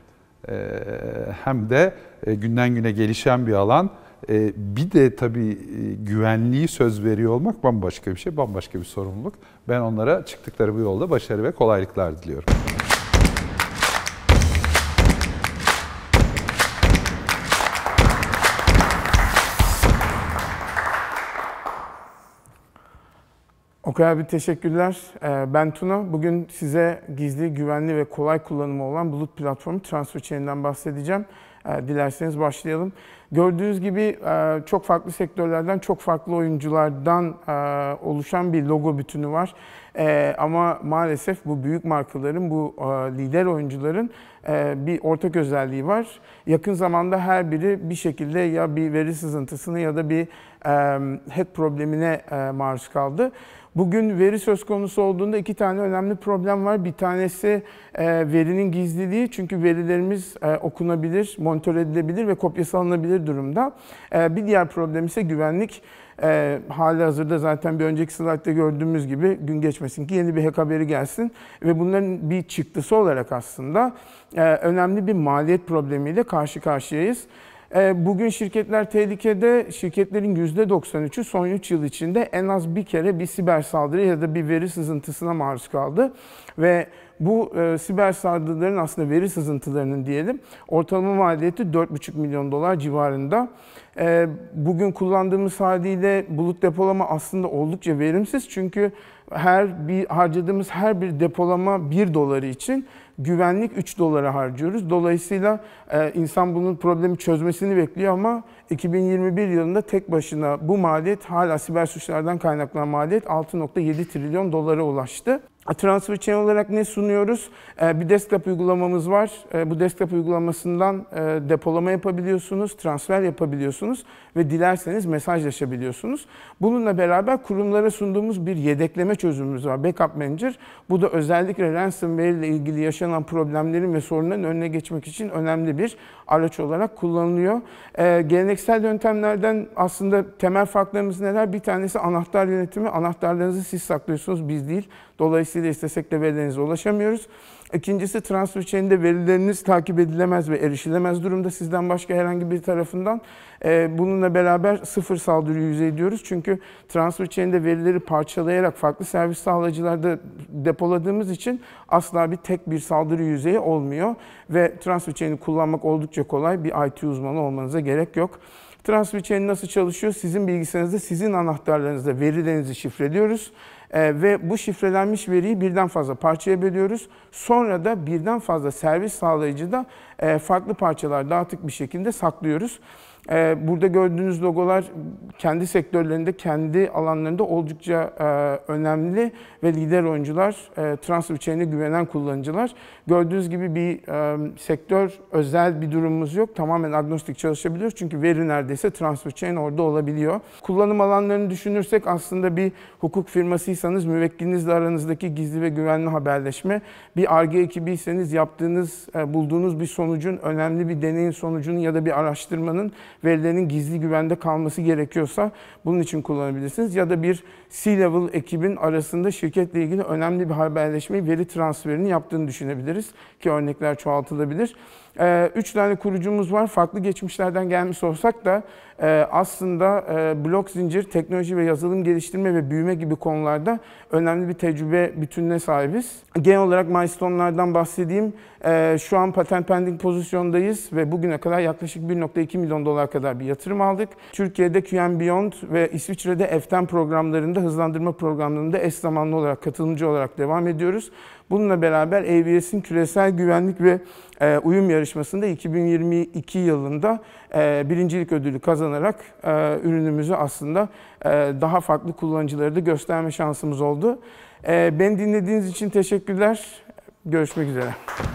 evet. e, hem de e, günden güne gelişen bir alan. E, bir de tabii e, güvenliği söz veriyor olmak bambaşka bir şey, bambaşka bir sorumluluk. Ben onlara çıktıkları bu yolda başarı ve kolaylıklar diliyorum. Okay abi teşekkürler. Ben Tuna. Bugün size gizli, güvenli ve kolay kullanımı olan bulut platformu Transfer Chain'den bahsedeceğim. Dilerseniz başlayalım. Gördüğünüz gibi çok farklı sektörlerden, çok farklı oyunculardan oluşan bir logo bütünü var. Ama maalesef bu büyük markaların, bu lider oyuncuların bir ortak özelliği var. Yakın zamanda her biri bir şekilde ya bir veri sızıntısını ya da bir hack problemine maruz kaldı. Bugün veri söz konusu olduğunda iki tane önemli problem var. Bir tanesi e, verinin gizliliği, çünkü verilerimiz e, okunabilir, monitör edilebilir ve kopyası alınabilir durumda. E, bir diğer problem ise güvenlik. E, hali hazırda zaten bir önceki slaytta gördüğümüz gibi gün geçmesin ki yeni bir hack haberi gelsin ve bunların bir çıktısı olarak aslında e, önemli bir maliyet problemiyle karşı karşıyayız. Bugün şirketler tehlikede, şirketlerin yüzde doksan üçü son üç yıl içinde en az bir kere bir siber saldırı ya da bir veri sızıntısına maruz kaldı. Ve bu e, siber saldırıların aslında veri sızıntılarının diyelim ortalama maliyeti dört buçuk milyon dolar civarında. E, bugün kullandığımız haliyle bulut depolama aslında oldukça verimsiz. Çünkü her bir harcadığımız her bir depolama bir doları için güvenlik üç dolara harcıyoruz. Dolayısıyla e, insan bunun problemi çözmesini bekliyor ama iki bin yirmi bir yılında tek başına bu maliyet hala siber suçlardan kaynaklanan maliyet altı nokta yedi trilyon dolara ulaştı. Transfer Chain olarak ne sunuyoruz? Bir desktop uygulamamız var. Bu desktop uygulamasından depolama yapabiliyorsunuz, transfer yapabiliyorsunuz ve dilerseniz mesajlaşabiliyorsunuz. Bununla beraber kurumlara sunduğumuz bir yedekleme çözümümüz var, Backup Manager. Bu da özellikle ransomware ile ilgili yaşanan problemlerin ve sorunların önüne geçmek için önemli bir araç olarak kullanılıyor. Geleneksel yöntemlerden aslında temel farklarımız neler? Bir tanesi anahtar yönetimi. Anahtarlarınızı siz saklıyorsunuz, biz değil. Dolayısıyla istesek de verilerinize ulaşamıyoruz. İkincisi, Transfer Chain'de verileriniz takip edilemez ve erişilemez durumda sizden başka herhangi bir tarafından. Bununla beraber sıfır saldırı yüzeyi diyoruz. Çünkü Transfer Chain'de verileri parçalayarak farklı servis sağlayıcılarda depoladığımız için asla bir tek bir saldırı yüzeyi olmuyor. Ve Transfer Chain'i kullanmak oldukça kolay. Bir I T uzmanı olmanıza gerek yok. Transfer Chain nasıl çalışıyor? Sizin bilgisayarınızda, sizin anahtarlarınızda verilerinizi şifreliyoruz. Ee, ve bu şifrelenmiş veriyi birden fazla parçaya bölüyoruz. Sonra da birden fazla servis sağlayıcıda e, farklı parçalar dağıtık bir şekilde saklıyoruz. Ee, burada gördüğünüz logolar kendi sektörlerinde, kendi alanlarında oldukça e, önemli ve lider oyuncular, e, Transfer Chain'e güvenen kullanıcılar. Gördüğünüz gibi bir e, sektör özel bir durumumuz yok. Tamamen agnostik çalışabiliyoruz çünkü veri neredeyse Transfer Chain orada olabiliyor. Kullanım alanlarını düşünürsek aslında bir hukuk firmasıysanız müvekkilinizle aranızdaki gizli ve güvenli haberleşme, bir Ar-Ge ekibiyseniz yaptığınız, e, bulduğunuz bir sonucun, önemli bir deneyin sonucunun ya da bir araştırmanın verilerin gizli güvende kalması gerekiyorsa bunun için kullanabilirsiniz. Ya da bir C-level ekibin arasında şirketle ilgili önemli bir haberleşmeyi, veri transferini yaptığını düşünebiliriz ki örnekler çoğaltılabilir. Ee, üç tane kurucumuz var. Farklı geçmişlerden gelmiş olsak da e, aslında e, blok zincir, teknoloji ve yazılım geliştirme ve büyüme gibi konularda önemli bir tecrübe bütününe sahibiz. Genel olarak milestone'lardan bahsedeyim. E, şu an patent pending pozisyondayız ve bugüne kadar yaklaşık bir nokta iki milyon dolar kadar bir yatırım aldık. Türkiye'de Q and Beyond ve İsviçre'de F on programlarında, hızlandırma programlarında eş zamanlı olarak, katılımcı olarak devam ediyoruz. Bununla beraber A W S'in küresel güvenlik ve e, uyum yarışmasında iki bin yirmi iki yılında e, birincilik ödülü kazanarak e, ürünümüzü aslında e, daha farklı kullanıcılara da gösterme şansımız oldu. E, beni dinlediğiniz için teşekkürler. Görüşmek üzere.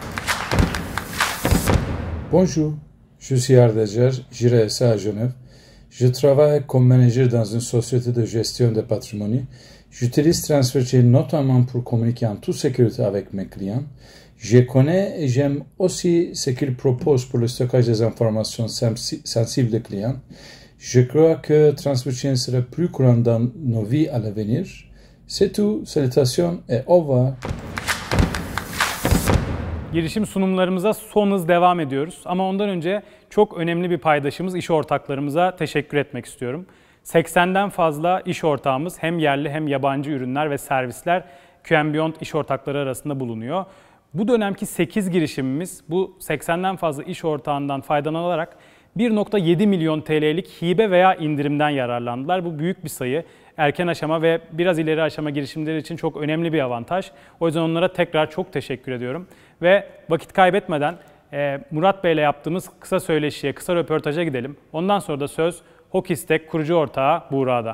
Bonjour, je suis Ardager, j'irai à Genève. Je travaille comme manager dans une société de gestion de patrimoine. J'utilise Transfer Chain notamment pour communiquer en toute sécurité avec mes clients. Je connais et j'aime aussi ce qu'il propose pour le stockage des informations sensibles des clients. Je crois que Transfer Chain sera plus courant dans nos vies à l'avenir. C'est tout. Salutations et au revoir. Girişim sunumlarımıza son hız devam ediyoruz. Ama ondan önce çok önemli bir paydaşımız, iş ortaklarımıza teşekkür etmek istiyorum. seksenden fazla iş ortağımız hem yerli hem yabancı ürünler ve servisler Q and Beyond iş ortakları arasında bulunuyor. Bu dönemki sekiz girişimimiz bu seksenden fazla iş ortağından faydalanarak bir nokta yedi milyon T L'lik hibe veya indirimden yararlandılar. Bu büyük bir sayı. Erken aşama ve biraz ileri aşama girişimleri için çok önemli bir avantaj. O yüzden onlara tekrar çok teşekkür ediyorum. Ve vakit kaybetmeden Murat Bey ile yaptığımız kısa söyleşiye, kısa röportaja gidelim. Ondan sonra da söz Hokistek kurucu ortağı Buğra'da.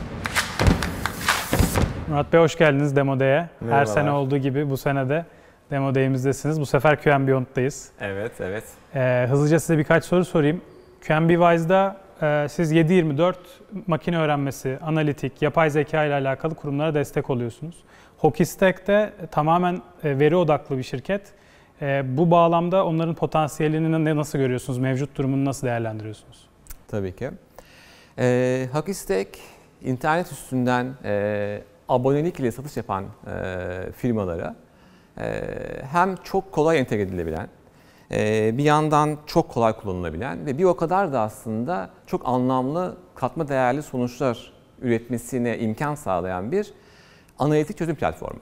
Murat Bey hoş geldiniz Demo Day'e. Her sene olduğu gibi bu sene de Demo Day'imizdesiniz. Bu sefer Q and Beyond'dayız. Evet, evet. Ee, hızlıca size birkaç soru sorayım. Q and Bwise'da e, siz yedi yirmi dört makine öğrenmesi, analitik, yapay zeka ile alakalı kurumlara destek oluyorsunuz. Hokistek'te tamamen e, veri odaklı bir şirket. E, bu bağlamda onların potansiyelini nasıl görüyorsunuz? Mevcut durumunu nasıl değerlendiriyorsunuz? Tabii ki. E, Hokistek, internet üstünden e, abonelik ile satış yapan e, firmalara e, hem çok kolay entegre edilebilen bir yandan çok kolay kullanılabilen ve bir o kadar da aslında çok anlamlı, katma değerli sonuçlar üretmesine imkan sağlayan bir analitik çözüm platformu.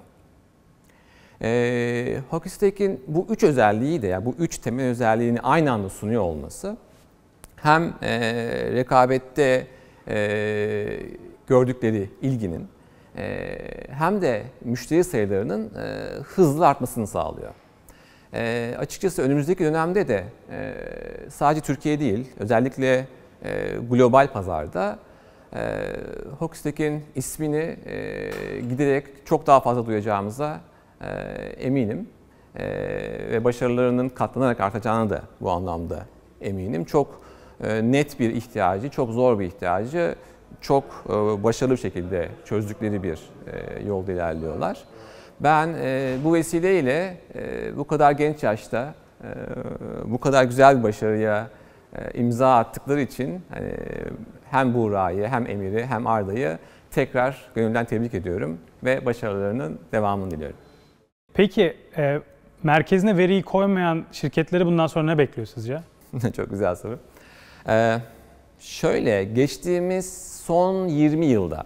E, Hockeystack'in bu üç özelliği de, yani bu üç temel özelliğini aynı anda sunuyor olması hem e, rekabette e, gördükleri ilginin e, hem de müşteri sayılarının e, hızlı artmasını sağlıyor. E, açıkçası önümüzdeki dönemde de e, sadece Türkiye değil, özellikle e, global pazarda e, Hockeystack'in ismini e, giderek çok daha fazla duyacağımıza e, eminim. E, ve başarılarının katlanarak artacağını da bu anlamda eminim. Çok e, net bir ihtiyacı, çok zor bir ihtiyacı, çok e, başarılı bir şekilde çözdükleri bir e, yolda ilerliyorlar. Ben e, bu vesileyle e, bu kadar genç yaşta e, bu kadar güzel bir başarıya e, imza attıkları için hani, hem Buğra'yı hem Emir'i hem Arda'yı tekrar gönülden tebrik ediyorum ve başarılarının devamını diliyorum. Peki e, merkezine veriyi koymayan şirketleri bundan sonra ne bekliyor sizce? Çok güzel soru. Ee, şöyle, geçtiğimiz son yirmi yılda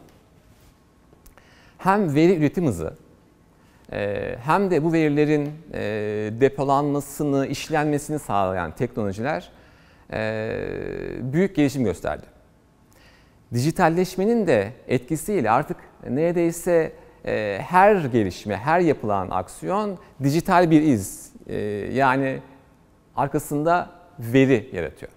hem veri üretim hızı e, hem de bu verilerin e, depolanmasını, işlenmesini sağlayan teknolojiler e, büyük gelişim gösterdi. Dijitalleşmenin de etkisiyle artık neredeyse e, her gelişme, her yapılan aksiyon dijital bir iz. E, yani arkasında veri yaratıyor.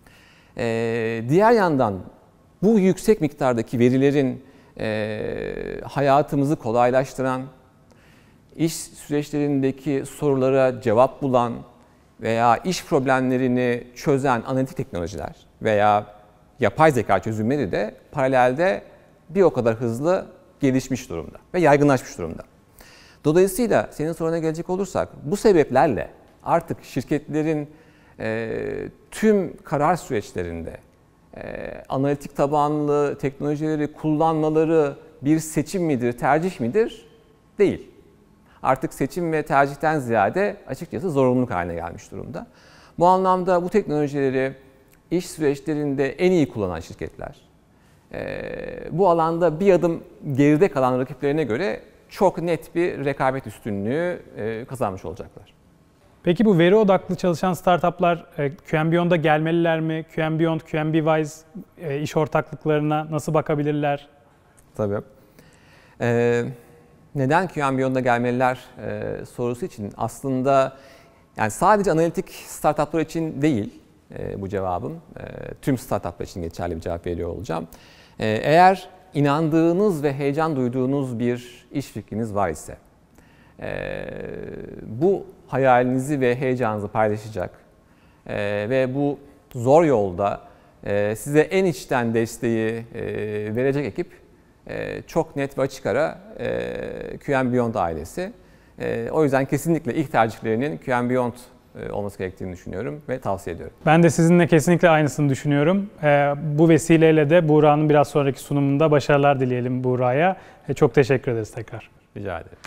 Ee, diğer yandan bu yüksek miktardaki verilerin e, hayatımızı kolaylaştıran, iş süreçlerindeki sorulara cevap bulan veya iş problemlerini çözen analitik teknolojiler veya yapay zeka çözümleri de paralelde bir o kadar hızlı gelişmiş durumda ve yaygınlaşmış durumda. Dolayısıyla senin soruna gelecek olursak bu sebeplerle artık şirketlerin e, tüm karar süreçlerinde e, analitik tabanlı teknolojileri kullanmaları bir seçim midir, tercih midir? Değil. Artık seçim ve tercihten ziyade açıkçası zorunluluk haline gelmiş durumda. Bu anlamda bu teknolojileri iş süreçlerinde en iyi kullanan şirketler, e, bu alanda bir adım geride kalan rakiplerine göre çok net bir rekabet üstünlüğü e, kazanmış olacaklar. Peki bu veri odaklı çalışan startuplar e, Q and Beyond'a gelmeliler mi? Q and Beyond, Q and Bwise e, iş ortaklıklarına nasıl bakabilirler? Tabii. Ee, neden Q and Beyond'a gelmeliler e, sorusu için aslında yani sadece analitik startuplar için değil e, bu cevabım. E, tüm startuplar için geçerli bir cevap veriyor olacağım. E, eğer inandığınız ve heyecan duyduğunuz bir iş fikriniz var ise e, bu hayalinizi ve heyecanınızı paylaşacak e, ve bu zor yolda e, size en içten desteği e, verecek ekip e, çok net ve açık ara e, Q and Beyond ailesi. E, o yüzden kesinlikle ilk tercihlerinin Q and Beyond e, olması gerektiğini düşünüyorum ve tavsiye ediyorum. Ben de sizinle kesinlikle aynısını düşünüyorum. E, bu vesileyle de Buğra'nın biraz sonraki sunumunda başarılar dileyelim Buğra'ya. E, çok teşekkür ederiz tekrar. Rica ederim.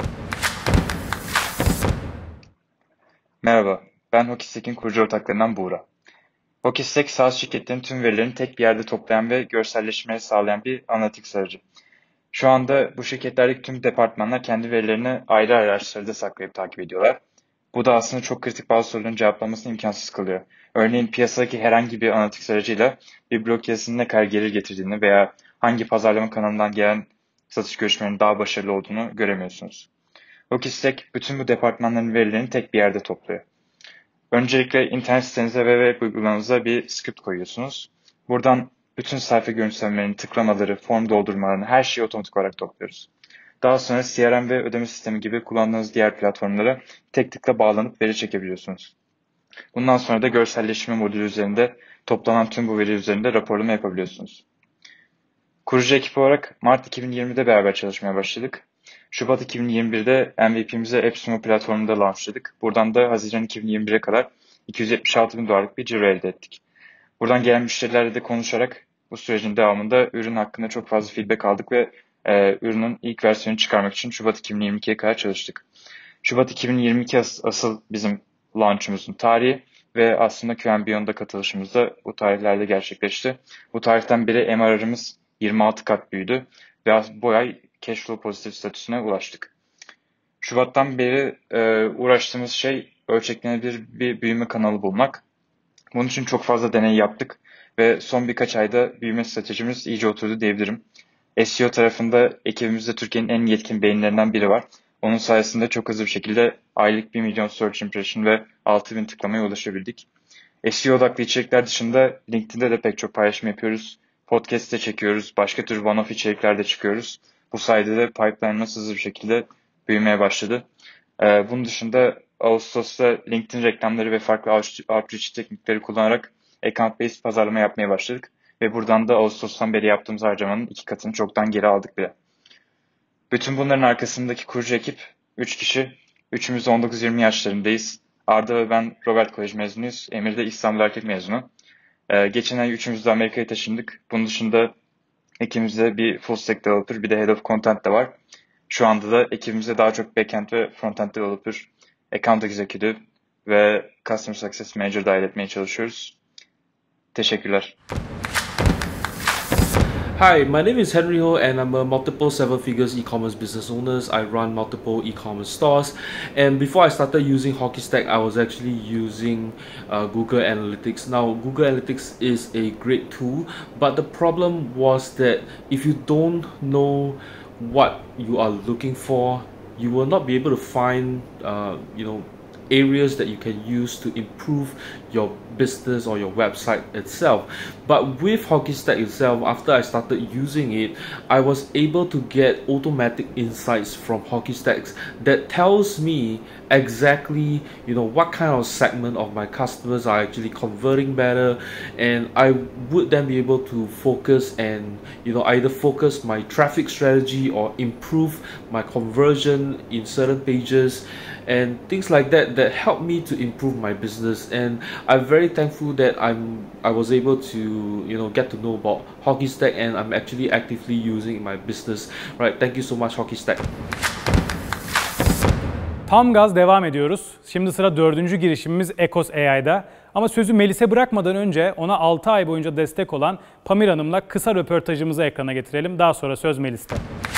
Merhaba, ben Hockeystack'in kurucu ortaklarından Buğra. Hockeystack, SaaS şirketlerin tüm verilerini tek bir yerde toplayan ve görselleşmeyi sağlayan bir analitik aracı. Şu anda bu şirketlerdeki tüm departmanlar kendi verilerini ayrı ayrı araçlarda saklayıp takip ediyorlar. Bu da aslında çok kritik bazı soruların cevaplamasını imkansız kılıyor. Örneğin piyasadaki herhangi bir analitik aracıyla bir blog yazısının ne kadar gelir getirdiğini veya hangi pazarlama kanalından gelen satış görüşmelerinin daha başarılı olduğunu göremiyorsunuz. Hockeystack bütün bu departmanların verilerini tek bir yerde topluyor. Öncelikle internet sitenize ve web uygulamanıza bir script koyuyorsunuz. Buradan bütün sayfa görüntülemelerini, tıklamaları, form doldurmalarını, her şeyi otomatik olarak topluyoruz. Daha sonra C R M ve ödeme sistemi gibi kullandığınız diğer platformlara tek tıkla bağlanıp veri çekebiliyorsunuz. Bundan sonra da görselleştirme modülü üzerinde toplanan tüm bu veri üzerinde raporlama yapabiliyorsunuz. Kurucu ekip olarak Mart iki bin yirmide beraber çalışmaya başladık. Şubat iki bin yirmi birde M V P'mizi AppSumo platformunda launchladık. Buradan da Haziran iki bin yirmi bire kadar iki yüz yetmiş altı bin dolarlık bir ciro elde ettik. Buradan gelen müşterilerle de konuşarak bu sürecin devamında ürün hakkında çok fazla feedback aldık ve e, ürünün ilk versiyonunu çıkarmak için Şubat iki bin yirmi ikiye kadar çalıştık. Şubat iki bin yirmi iki as- asıl bizim launch'umuzun tarihi. Ve aslında Q and Beyond'a katılışımız da bu tarihlerde gerçekleşti. Bu tarihten beri M R R'ımız yirmi altı kat büyüdü ve bu ay cash flow pozitif statüsüne ulaştık. Şubattan beri e, uğraştığımız şey ölçeklenebilir bir büyüme kanalı bulmak. Bunun için çok fazla deney yaptık ve son birkaç ayda büyüme stratejimiz iyice oturdu diyebilirim. S E O tarafında ekibimizde Türkiye'nin en yetkin beyinlerinden biri var. Onun sayesinde çok hızlı bir şekilde aylık bir milyon search impression ve altı bin tıklamaya ulaşabildik. S E O odaklı içerikler dışında LinkedIn'de de pek çok paylaşım yapıyoruz. Podcast'te çekiyoruz. Başka tür one-off içeriklerde çıkıyoruz. Bu sayede de pipeline'ımız hızlı bir şekilde büyümeye başladı. Ee, bunun dışında Ağustos'ta LinkedIn reklamları ve farklı outreach teknikleri kullanarak account-based pazarlama yapmaya başladık. Ve buradan da Ağustos'tan beri yaptığımız harcamanın iki katını çoktan geri aldık bile. Bütün bunların arkasındaki kurucu ekip üç kişi. Üçümüz de on dokuz yirmi yaşlarındayız. Arda ve ben Robert Kolej mezunuyuz. Emir de İstanbul Erkek mezunu. Ee, geçen ay üçümüz de Amerika'ya taşındık. Bunun dışında ekibimizde bir full stack developer, bir de head of content de var. Şu anda da ekibimizde daha çok backend ve frontend developer, account executive ve customer success manager dahil etmeye çalışıyoruz. Teşekkürler. Hi, my name is Henry Ho and I'm a multiple seven figures e-commerce business owner. I run multiple e-commerce stores, and before I started using HockeyStack, I was actually using uh, Google Analytics. Now, Google Analytics is a great tool, but the problem was that if you don't know what you are looking for, you will not be able to find, uh, you know, areas that you can use to improve your business or your website itself. But with HockeyStack itself, after I started using it, I was able to get automatic insights from HockeyStack that tells me exactly, you know, what kind of segment of my customers are actually converting better, and I would then be able to focus and, you know, either focus my traffic strategy or improve my conversion in certain pages and things like that that help me to improve my business. And I'm very thankful that I'm I was able to, you know, get to know about HockeyStack, and I'm actually actively using it in my business. Right, thank you so much HockeyStack. Tam gaz devam ediyoruz. Şimdi sıra dördüncü girişimimiz Ecos A I'da. Ama sözü Melis'e bırakmadan önce ona altı ay boyunca destek olan Pamir Hanım'la kısa röportajımızı ekrana getirelim. Daha sonra söz Melis'te.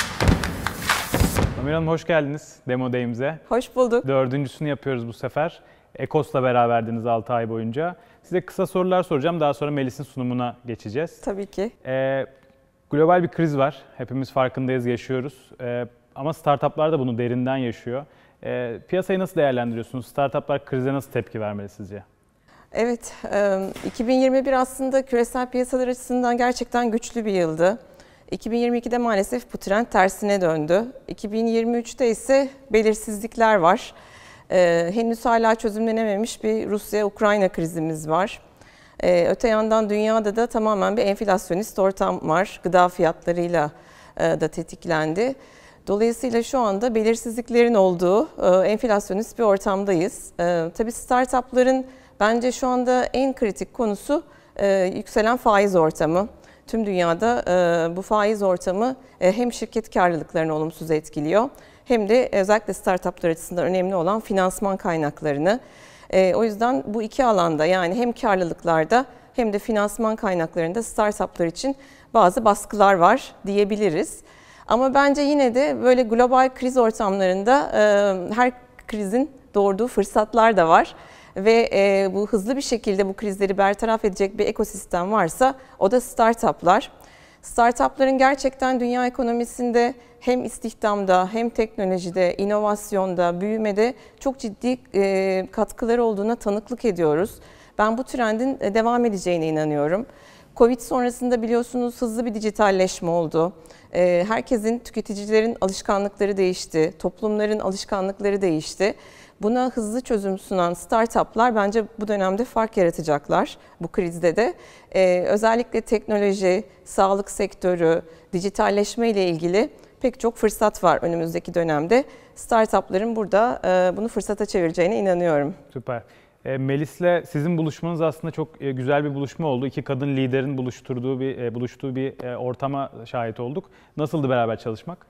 Pamir Hanım hoş geldiniz Demo Day'imize. Hoş bulduk. Dördüncüsünü yapıyoruz bu sefer. Ecos'la beraberdiniz altı ay boyunca. Size kısa sorular soracağım. Daha sonra Melis'in sunumuna geçeceğiz. Tabii ki. Ee, global bir kriz var. Hepimiz farkındayız, yaşıyoruz. Ee, ama startuplar da bunu derinden yaşıyor. Ee, piyasayı nasıl değerlendiriyorsunuz? Startuplar krize nasıl tepki vermeli sizce? Evet, iki bin yirmi bir aslında küresel piyasalar açısından gerçekten güçlü bir yıldı. iki bin yirmi ikide maalesef bu trend tersine döndü. iki bin yirmi üçte ise belirsizlikler var. Ee, henüz hala çözümlenememiş bir Rusya-Ukrayna krizimiz var. Ee, öte yandan dünyada da tamamen bir enflasyonist ortam var. Gıda fiyatlarıyla e, da tetiklendi. Dolayısıyla şu anda belirsizliklerin olduğu e, enflasyonist bir ortamdayız. E, tabii startupların bence şu anda en kritik konusu e, yükselen faiz ortamı. Tüm dünyada e, bu faiz ortamı e, hem şirket karlılıklarını olumsuz etkiliyor, hem de özellikle startuplar açısından önemli olan finansman kaynaklarını. E, o yüzden bu iki alanda, yani hem karlılıklarda hem de finansman kaynaklarında startuplar için bazı baskılar var diyebiliriz. Ama bence yine de böyle global kriz ortamlarında e, her krizin doğurduğu fırsatlar da var. Ve e, bu hızlı bir şekilde bu krizleri bertaraf edecek bir ekosistem varsa o da startuplar. Startupların gerçekten dünya ekonomisinde hem istihdamda hem teknolojide, inovasyonda, büyümede çok ciddi e, katkıları olduğuna tanıklık ediyoruz. Ben bu trendin devam edeceğine inanıyorum. Covid sonrasında biliyorsunuz hızlı bir dijitalleşme oldu. E, herkesin, tüketicilerin alışkanlıkları değişti, toplumların alışkanlıkları değişti. Buna hızlı çözüm sunan startuplar bence bu dönemde fark yaratacaklar bu krizde de. Ee, özellikle teknoloji, sağlık sektörü, dijitalleşme ile ilgili pek çok fırsat var önümüzdeki dönemde. Startupların burada e, bunu fırsata çevireceğine inanıyorum. Süper. E, Melis'le sizin buluşmanız aslında çok e, güzel bir buluşma oldu. İki kadın liderin buluşturduğu bir e, buluştuğu bir e, ortama şahit olduk. Nasıldı beraber çalışmak?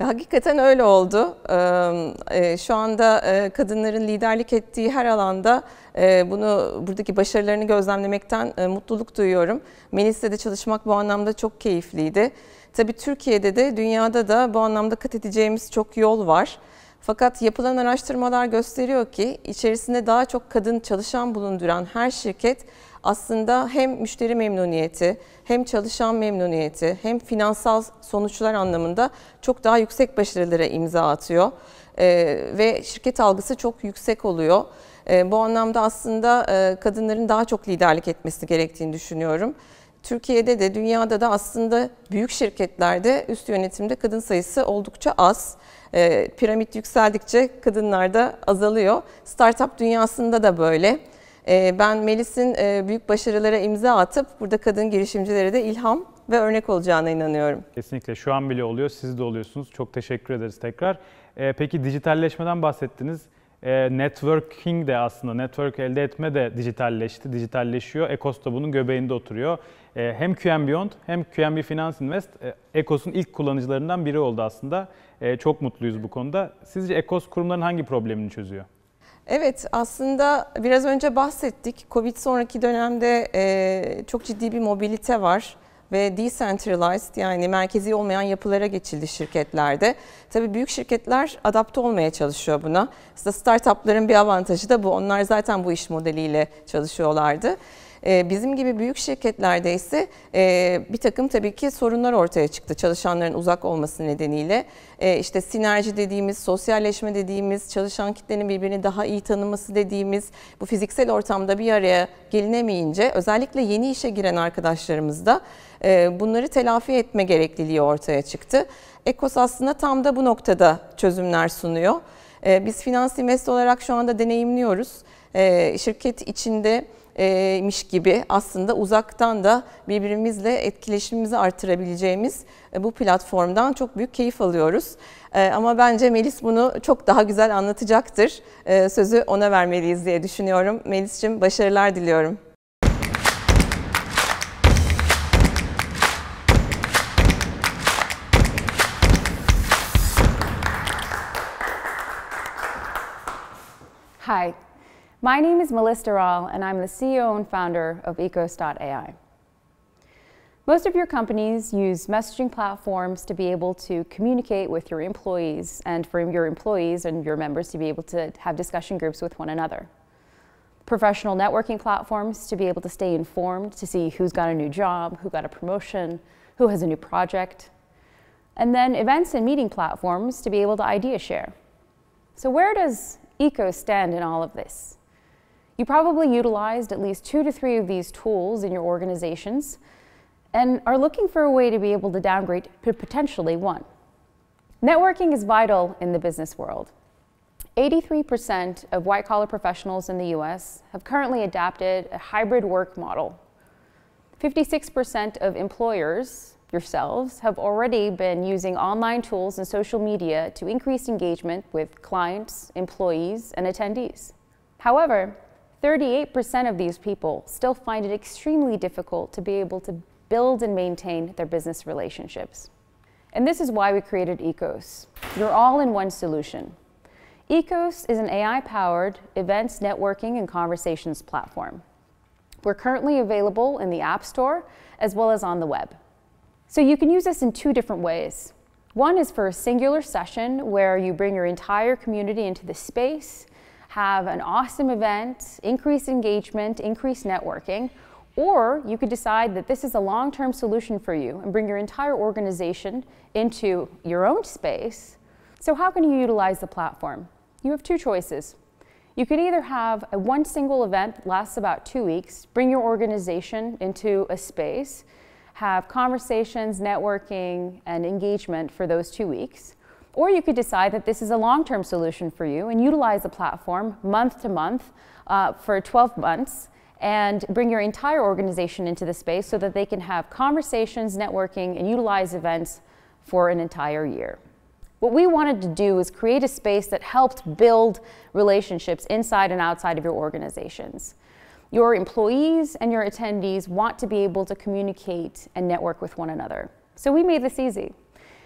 Hakikaten öyle oldu. Şu anda kadınların liderlik ettiği her alanda bunu, buradaki başarılarını gözlemlemekten mutluluk duyuyorum. Melis'le de çalışmak bu anlamda çok keyifliydi. Tabii Türkiye'de de dünyada da bu anlamda kat edeceğimiz çok yol var. Fakat yapılan araştırmalar gösteriyor ki içerisinde daha çok kadın çalışan bulunduran her şirket aslında hem müşteri memnuniyeti, hem çalışan memnuniyeti, hem finansal sonuçlar anlamında çok daha yüksek başarılara imza atıyor. Ee, ve şirket algısı çok yüksek oluyor. Ee, bu anlamda aslında e, kadınların daha çok liderlik etmesi gerektiğini düşünüyorum. Türkiye'de de dünyada da aslında büyük şirketlerde üst yönetimde kadın sayısı oldukça az. E, piramit yükseldikçe kadınlar da azalıyor. Startup dünyasında da böyle. E, ben Melis'in e, büyük başarılara imza atıp burada kadın girişimcilere de ilham ve örnek olacağına inanıyorum. Kesinlikle şu an bile oluyor, siz de oluyorsunuz. Çok teşekkür ederiz tekrar. E, peki dijitalleşmeden bahsettiniz. E, networking de aslında, network elde etme de dijitalleşti, dijitalleşiyor. Ekos da bunun göbeğinde oturuyor. E, hem Q and Beyond hem Q and B Finance Invest e, Ekos'un ilk kullanıcılarından biri oldu aslında. E, çok mutluyuz bu konuda. Sizce Ekos kurumların hangi problemini çözüyor? Evet, aslında biraz önce bahsettik. Covid sonraki dönemde e, çok ciddi bir mobilite var ve decentralized, yani merkezi olmayan yapılara geçildi şirketlerde. Tabii büyük şirketler adapte olmaya çalışıyor buna. Aslında startupların bir avantajı da bu. Onlar zaten bu iş modeliyle çalışıyorlardı. Bizim gibi büyük şirketlerde ise bir takım tabii ki sorunlar ortaya çıktı çalışanların uzak olması nedeniyle. İşte sinerji dediğimiz, sosyalleşme dediğimiz, çalışan kitlenin birbirini daha iyi tanıması dediğimiz, bu fiziksel ortamda bir araya gelinemeyince özellikle yeni işe giren arkadaşlarımız da bunları telafi etme gerekliliği ortaya çıktı. Ekos aslında tam da bu noktada çözümler sunuyor. Biz Finans Invest olarak şu anda deneyimliyoruz. Şirket içinde miş gibi aslında uzaktan da birbirimizle etkileşimimizi artırabileceğimiz bu platformdan çok büyük keyif alıyoruz. Ama bence Melis bunu çok daha güzel anlatacaktır. Sözü ona vermeliyiz diye düşünüyorum. Melis'ciğim, başarılar diliyorum. Hi. My name is Melissa Doral, and I'm the C E O and founder of Ecos dot A I. Most of your companies use messaging platforms to be able to communicate with your employees and for your employees and your members to be able to have discussion groups with one another. Professional networking platforms to be able to stay informed, to see who's got a new job, who got a promotion, who has a new project. And then events and meeting platforms to be able to idea share. So where does Ecos stand in all of this? You probably utilized at least two to three of these tools in your organizations and are looking for a way to be able to downgrade to potentially one. Networking is vital in the business world. eighty-three percent of white-collar professionals in the U S have currently adapted a hybrid work model. fifty-six percent of employers, yourselves, have already been using online tools and social media to increase engagement with clients, employees, and attendees. However, thirty-eight percent of these people still find it extremely difficult to be able to build and maintain their business relationships. And this is why we created Ecos, your all-in-one solution. Ecos is an A I-powered events, networking, and conversations platform. We're currently available in the App Store as well as on the web. So you can use this in two different ways. One is for a singular session where you bring your entire community into the space, have an awesome event, increase engagement, increase networking, or you could decide that this is a long-term solution for you and bring your entire organization into your own space. So how can you utilize the platform? You have two choices. You could either have a one single event that lasts about two weeks, bring your organization into a space, have conversations, networking, and engagement for those two weeks. Or you could decide that this is a long-term solution for you and utilize the platform month to month uh, for twelve months and bring your entire organization into the space so that they can have conversations, networking, and utilize events for an entire year. What we wanted to do is create a space that helped build relationships inside and outside of your organizations. Your employees and your attendees want to be able to communicate and network with one another. So we made this easy.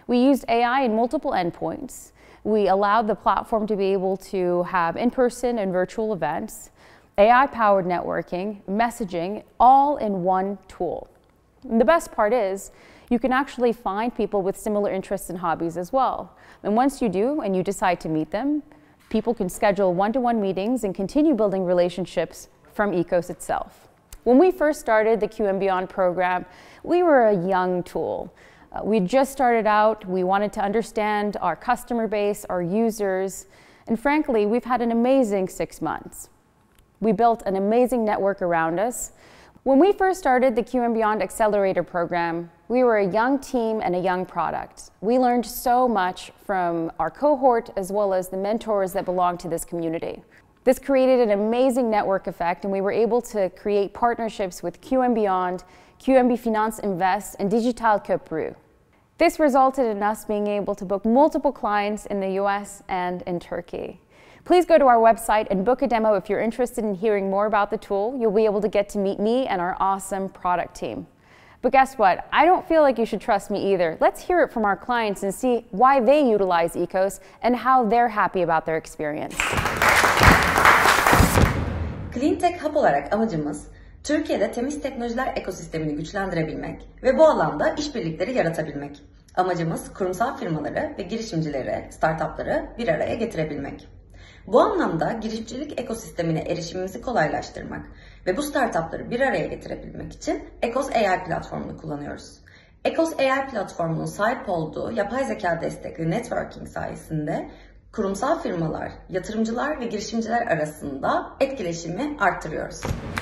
We used A I in multiple endpoints. We allowed the platform to be able to have in-person and virtual events, A I-powered networking, messaging, all in one tool. And the best part is, you can actually find people with similar interests and hobbies as well. And once you do, and you decide to meet them, people can schedule one-to-one meetings and continue building relationships from Ecos itself. When we first started the Q and Beyond program, we were a young tool. Uh, we just started out, we wanted to understand our customer base, our users, and frankly, we've had an amazing six months. We built an amazing network around us. When we first started the Q and Beyond Accelerator program, we were a young team and a young product. We learned so much from our cohort as well as the mentors that belong to this community. This created an amazing network effect, and we were able to create partnerships with Q and Beyond, Q M B Finance Invest, and Digital Köprü. This resulted in us being able to book multiple clients in the U S and in Turkey. Please go to our website and book a demo if you're interested in hearing more about the tool. You'll be able to get to meet me and our awesome product team. But guess what? I don't feel like you should trust me either. Let's hear it from our clients and see why they utilize Ecos and how they're happy about their experience. Cleantech Hub olarak amacımız, Türkiye'de temiz teknolojiler ekosistemini güçlendirebilmek ve bu alanda işbirlikleri yaratabilmek. Amacımız kurumsal firmaları ve girişimcileri, startupları bir araya getirebilmek. Bu anlamda girişimcilik ekosistemine erişimimizi kolaylaştırmak ve bu startupları bir araya getirebilmek için Ecos A I platformunu kullanıyoruz. Ecos A I platformunun sahip olduğu yapay zeka destekli networking sayesinde kurumsal firmalar, yatırımcılar ve girişimciler arasında etkileşimi arttırıyoruz.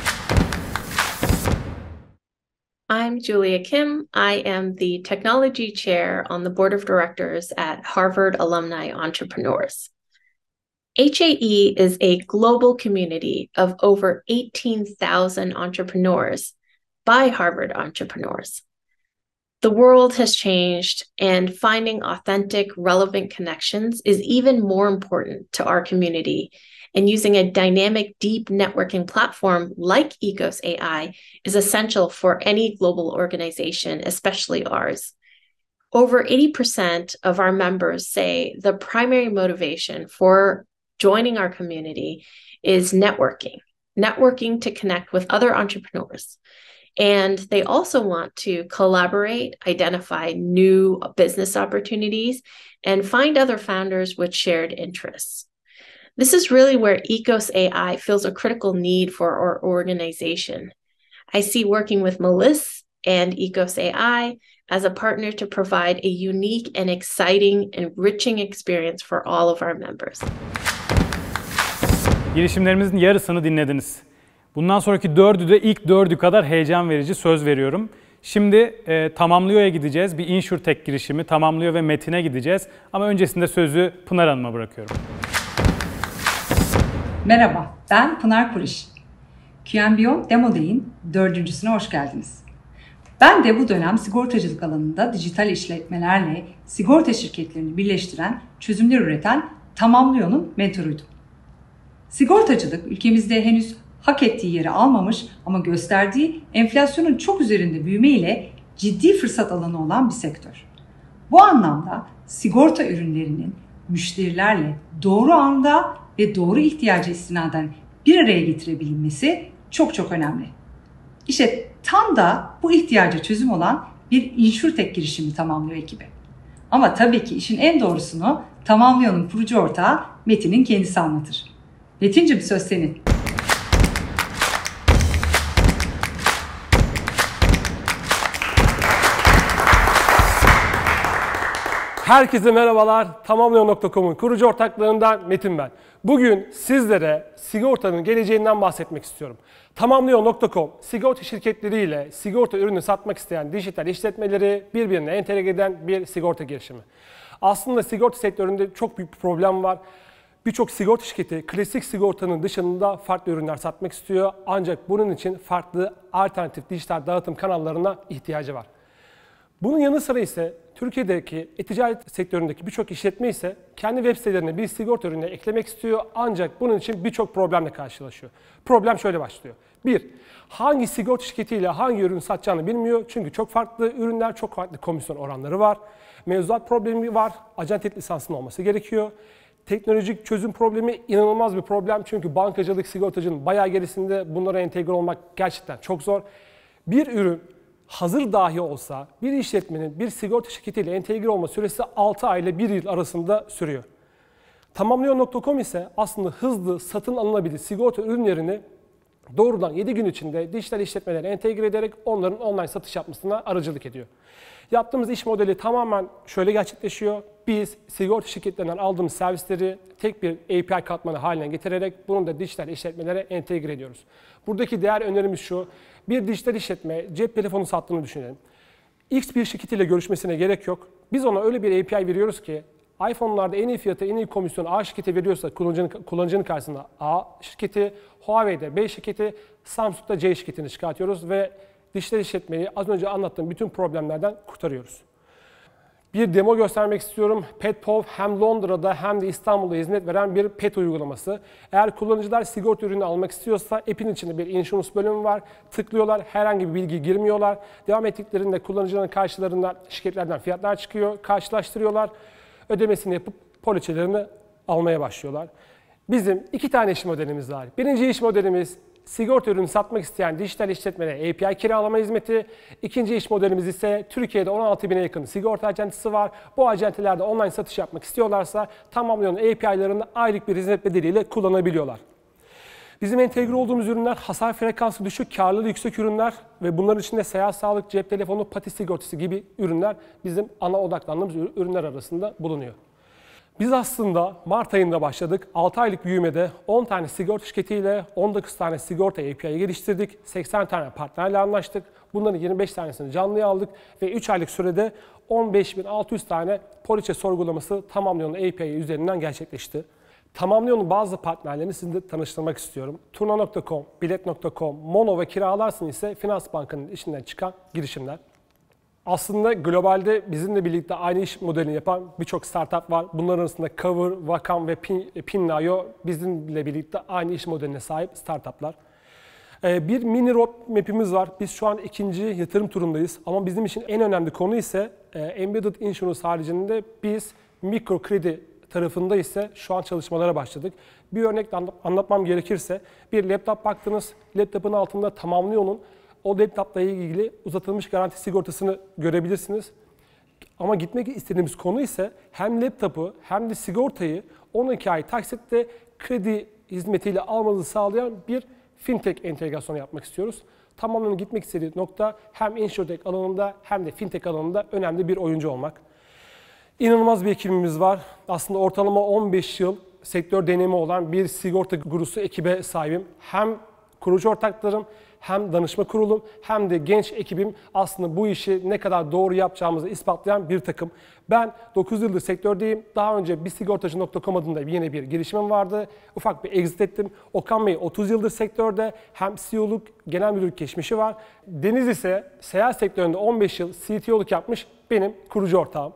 I'm Julia Kim. I am the Technology Chair on the Board of Directors at Harvard Alumni Entrepreneurs. H A E is a global community of over eighteen thousand entrepreneurs by Harvard entrepreneurs. The world has changed, and finding authentic, relevant connections is even more important to our community. And using a dynamic, deep networking platform like Ecos A I is essential for any global organization, especially ours. Over eighty percent of our members say the primary motivation for joining our community is networking, networking to connect with other entrepreneurs. And they also want to collaborate, identify new business opportunities, and find other founders with shared interests. This is really where Ecos A I feels a critical need for our organization. I see working with Melis and Ecos A I as a partner to provide a unique and exciting, enriching experience for all of our members. Girişimlerimizin yarısını dinlediniz. Bundan sonraki dördü de ilk dördü kadar heyecan verici, söz veriyorum. Şimdi e, Tamamlıyor'ya gideceğiz. Bir InsurTech girişimi, Tamamlıyor ve Metin'e gideceğiz. Ama öncesinde sözü Pınar Hanım'a bırakıyorum. Merhaba, ben Pınar Kuriş. Q and Beyond Demo Day'in dördüncüsüne hoş geldiniz. Ben de bu dönem sigortacılık alanında dijital işletmelerle sigorta şirketlerini birleştiren, çözümler üreten Tamamlıyor'un mentoruydum. Sigortacılık ülkemizde henüz hak ettiği yeri almamış ama gösterdiği enflasyonun çok üzerinde büyüme ile ciddi fırsat alanı olan bir sektör. Bu anlamda sigorta ürünlerinin müşterilerle doğru anda ve doğru ihtiyaca istinaden bir araya getirebilmesi çok çok önemli. İşte tam da bu ihtiyaca çözüm olan bir InsurTech girişimi Tamamlıyor ekibi. Ama tabii ki işin en doğrusunu Tamamlıyor'un kurucu ortağı Metin'in kendisi anlatır. Metin'cim söz senin. Herkese merhabalar. Tamamlıyor nokta com'un kurucu ortaklarından Metin ben. Bugün sizlere sigortanın geleceğinden bahsetmek istiyorum. Tamamlıyor nokta com, sigorta şirketleriyle sigorta ürünü satmak isteyen dijital işletmeleri birbirine entegre eden bir sigorta girişimi. Aslında sigorta sektöründe çok büyük bir problem var. Birçok sigorta şirketi klasik sigortanın dışında farklı ürünler satmak istiyor. Ancak bunun için farklı alternatif dijital dağıtım kanallarına ihtiyacı var. Bunun yanı sıra ise Türkiye'deki e-ticaret sektöründeki birçok işletme ise kendi web sitelerine bir sigorta ürünü eklemek istiyor ancak bunun için birçok problemle karşılaşıyor. Problem şöyle başlıyor. Bir, hangi sigorta şirketiyle hangi ürün satacağını bilmiyor çünkü çok farklı ürünler, çok farklı komisyon oranları var. Mevzuat problemi var, acentelik lisansının olması gerekiyor. Teknolojik çözüm problemi inanılmaz bir problem çünkü bankacılık, sigortacının bayağı gerisinde, bunlara entegre olmak gerçekten çok zor. Bir ürün hazır dahi olsa bir işletmenin bir sigorta şirketiyle entegre olma süresi altı ay ile bir yıl arasında sürüyor. Tamamlıyor nokta com ise aslında hızlı satın alınabilir sigorta ürünlerini doğrudan yedi gün içinde dijital işletmelere entegre ederek onların online satış yapmasına aracılık ediyor. Yaptığımız iş modeli tamamen şöyle gerçekleşiyor. Biz sigorta şirketlerinden aldığımız servisleri tek bir A P I katmanı haline getirerek bunu da dijital işletmelere entegre ediyoruz. Buradaki değer önerimiz şu. Bir dijital işletme cep telefonu sattığını düşünelim. X bir şirketiyle görüşmesine gerek yok. Biz ona öyle bir A P I veriyoruz ki iPhone'larda en iyi fiyatı, en iyi komisyonu A şirketi veriyorsa kullanıcının, kullanıcının karşısında A şirketi, Huawei'de B şirketi, Samsung'da C şirketini çıkartıyoruz ve dijital işletmeyi az önce anlattığım bütün problemlerden kurtarıyoruz. Bir demo göstermek istiyorum. Petpov hem Londra'da hem de İstanbul'da hizmet veren bir pet uygulaması. Eğer kullanıcılar sigorta ürünü almak istiyorsa app'in içinde bir insurance bölümü var. Tıklıyorlar, herhangi bir bilgi girmiyorlar. Devam ettiklerinde kullanıcıların karşılarında şirketlerden fiyatlar çıkıyor. Karşılaştırıyorlar. Ödemesini yapıp poliçelerini almaya başlıyorlar. Bizim iki tane iş modelimiz var. Birinci iş modelimiz sigorta ürünü satmak isteyen dijital işletmelere A P I kiralama hizmeti. İkinci iş modelimiz ise Türkiye'de on altı bine yakın sigorta acentesi var. Bu acentelerde online satış yapmak istiyorlarsa Tamamlıyor'un A P I'larını aylık bir hizmet bedeliyle kullanabiliyorlar. Bizim entegre olduğumuz ürünler hasar frekansı düşük, karlılığı yüksek ürünler ve bunların içinde seyahat sağlık, cep telefonu, pati sigortası gibi ürünler bizim ana odaklandığımız ürünler arasında bulunuyor. Biz aslında Mart ayında başladık. altı aylık büyümede on tane sigorta şirketiyle on dokuz tane sigorta A P I geliştirdik. seksen tane partnerle anlaştık. Bunların yirmi beş tanesini canlıya aldık ve üç aylık sürede on beş bin altı yüz tane poliçe sorgulaması Tamamlıyor'un A P I üzerinden gerçekleşti. Tamamlıyor'un bazı partnerlerini sizinle tanıştırmak istiyorum. Turna nokta com, Bilet nokta com, Mono ve Kiralarsın ise Finans Bank'ın içinden çıkan girişimler. Aslında globalde bizimle birlikte aynı iş modelini yapan birçok startup var. Bunların arasında Cover, Vakam ve Pin nokta io bizimle birlikte aynı iş modeline sahip startuplar. Bir mini roadmap'imiz var. Biz şu an ikinci yatırım turundayız. Ama bizim için en önemli konu ise Embedded Insurance haricinde biz mikro kredi tarafında ise şu an çalışmalara başladık. Bir örnek anlatmam gerekirse bir laptop baktınız, laptopun altında Tamamlıyor'un o laptopla ilgili uzatılmış garanti sigortasını görebilirsiniz. Ama gitmek istediğimiz konu ise hem laptopu hem de sigortayı on iki ay taksitle kredi hizmetiyle almanızı sağlayan bir fintech entegrasyonu yapmak istiyoruz. Tamamının gitmek istediği nokta hem insurtech alanında hem de fintech alanında önemli bir oyuncu olmak. İnanılmaz bir ekibimiz var. Aslında ortalama on beş yıl sektör deneyimi olan bir sigorta gurusu ekibe sahibim. Hem kurucu ortaklarım, hem danışma kurulum, hem de genç ekibim aslında bu işi ne kadar doğru yapacağımızı ispatlayan bir takım. Ben dokuz yıldır sektördeyim. Daha önce bisigortacı nokta com adında yine bir girişimim vardı. Ufak bir exit ettim. Okan Bey otuz yıldır sektörde. Hem C E O'luk, genel müdürlük geçmişi var. Deniz ise seyahat sektöründe on beş yıl C T O'luk yapmış benim kurucu ortağım.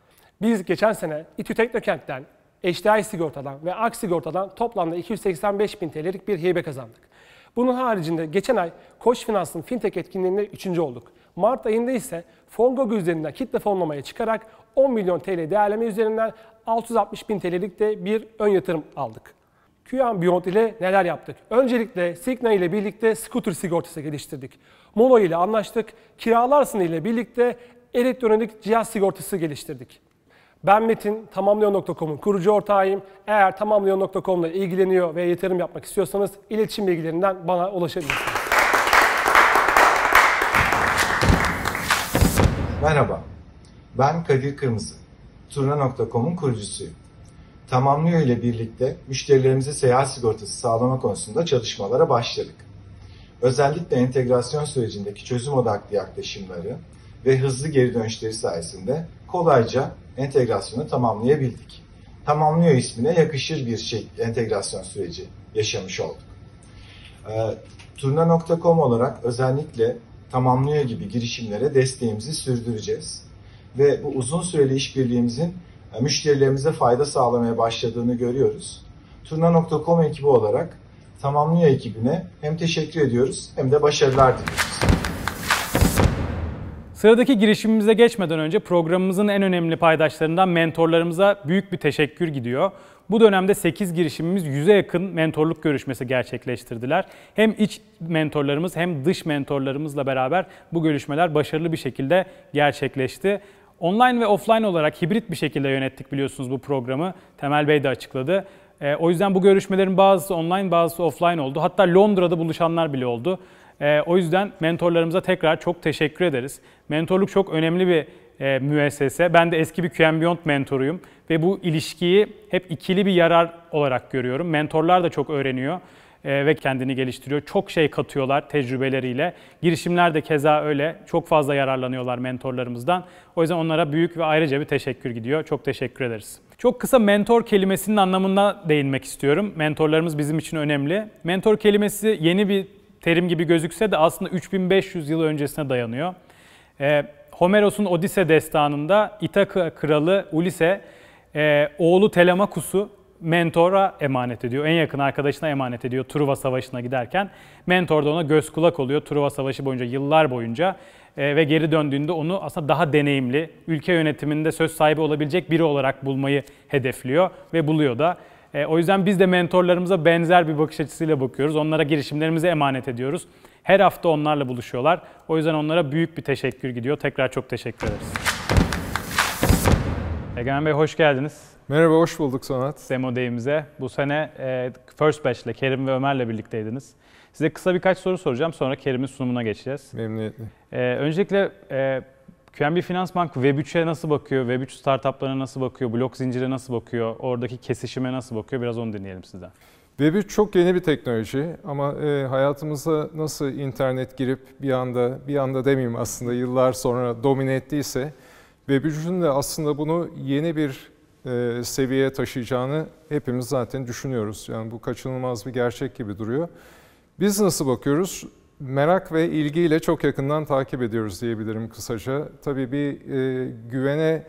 Biz geçen sene İTÜ Teknokent'ten, H D I Sigorta'dan ve Ak Sigorta'dan toplamda iki yüz seksen beş bin T L'lik bir hibe kazandık. Bunun haricinde geçen ay Koç Finans'ın fintech etkinliğinde üçüncü olduk. Mart ayında ise Fongogo üzerinden kitle fonlamaya çıkarak on milyon T L değerleme üzerinden altı yüz altmış bin T L'lik de bir ön yatırım aldık. Q and Beyond ile neler yaptık? Öncelikle Signa ile birlikte scooter sigortası geliştirdik. Mono ile anlaştık. Kiralarsın ile birlikte elektronik cihaz sigortası geliştirdik. Ben Metin, Tamamlıyor nokta com'un kurucu ortağıyım. Eğer Tamamlıyor nokta com ile ilgileniyor ve yatırım yapmak istiyorsanız iletişim bilgilerinden bana ulaşabilirsiniz. Merhaba, ben Kadir Kırmızı. Turna nokta com'un kurucusuyum. Tamamlıyor ile birlikte müşterilerimize seyahat sigortası sağlama konusunda çalışmalara başladık. Özellikle entegrasyon sürecindeki çözüm odaklı yaklaşımları ve hızlı geri dönüşleri sayesinde kolayca entegrasyonu tamamlayabildik. Tamamlıyor ismine yakışır bir şey, entegrasyon süreci yaşamış olduk. E, Turna nokta com olarak özellikle Tamamlıyor gibi girişimlere desteğimizi sürdüreceğiz. ve bu uzun süreli işbirliğimizin müşterilerimize fayda sağlamaya başladığını görüyoruz. Turna nokta com ekibi olarak Tamamlıyor ekibine hem teşekkür ediyoruz hem de başarılar diliyoruz. Sıradaki girişimimize geçmeden önce programımızın en önemli paydaşlarından mentorlarımıza büyük bir teşekkür gidiyor. Bu dönemde sekiz girişimimiz yüze yakın mentorluk görüşmesi gerçekleştirdiler. Hem iç mentorlarımız hem dış mentorlarımızla beraber bu görüşmeler başarılı bir şekilde gerçekleşti. Online ve offline olarak hibrit bir şekilde yönettik biliyorsunuz bu programı. Temel Bey de açıkladı. E, o yüzden bu görüşmelerin bazısı online, bazısı offline oldu. Hatta Londra'da buluşanlar bile oldu. E, o yüzden mentorlarımıza tekrar çok teşekkür ederiz. Mentorluk çok önemli bir e, müessese. Ben de eski bir Q and Beyond mentoruyum ve bu ilişkiyi hep ikili bir yarar olarak görüyorum. Mentorlar da çok öğreniyor e, ve kendini geliştiriyor. Çok şey katıyorlar tecrübeleriyle. Girişimler de keza öyle. Çok fazla yararlanıyorlar mentorlarımızdan. O yüzden onlara büyük ve ayrıca bir teşekkür gidiyor. Çok teşekkür ederiz. Çok kısa mentor kelimesinin anlamına değinmek istiyorum. Mentorlarımız bizim için önemli. Mentor kelimesi yeni bir terim gibi gözükse de aslında üç bin beş yüz yıl öncesine dayanıyor. Ee, Homeros'un Odise destanında İthaka kralı Ulise e, oğlu Telemakus'u mentora emanet ediyor. En yakın arkadaşına emanet ediyor Truva Savaşı'na giderken. Mentor da ona göz kulak oluyor Truva Savaşı boyunca, yıllar boyunca. E, ve geri döndüğünde onu aslında daha deneyimli, ülke yönetiminde söz sahibi olabilecek biri olarak bulmayı hedefliyor ve buluyor da. E, o yüzden biz de mentorlarımıza benzer bir bakış açısıyla bakıyoruz. Onlara girişimlerimizi emanet ediyoruz. Her hafta onlarla buluşuyorlar. O yüzden onlara büyük bir teşekkür gidiyor. Tekrar çok teşekkür ederiz. Egemen Bey hoş geldiniz. Merhaba, hoş bulduk Sonat. Demo Day'imize. Bu sene e, First Batch ile Kerim ve Ömer'le birlikteydiniz. Size kısa birkaç soru soracağım, sonra Kerim'in sunumuna geçeceğiz. Memnuniyetle. Ee, öncelikle e, Q and B Finans Bank Web üçe nasıl bakıyor, Web üç startuplarına nasıl bakıyor, blok zincire nasıl bakıyor, oradaki kesişime nasıl bakıyor, biraz onu dinleyelim sizden. Web üç çok yeni bir teknoloji ama e, hayatımıza nasıl internet girip bir anda, bir anda demeyeyim aslında yıllar sonra domine ettiyse, Web üçün de aslında bunu yeni bir e, seviyeye taşıyacağını hepimiz zaten düşünüyoruz. Yani bu kaçınılmaz bir gerçek gibi duruyor. Biz nasıl bakıyoruz? Merak ve ilgiyle çok yakından takip ediyoruz diyebilirim kısaca. Tabii bir e, güvene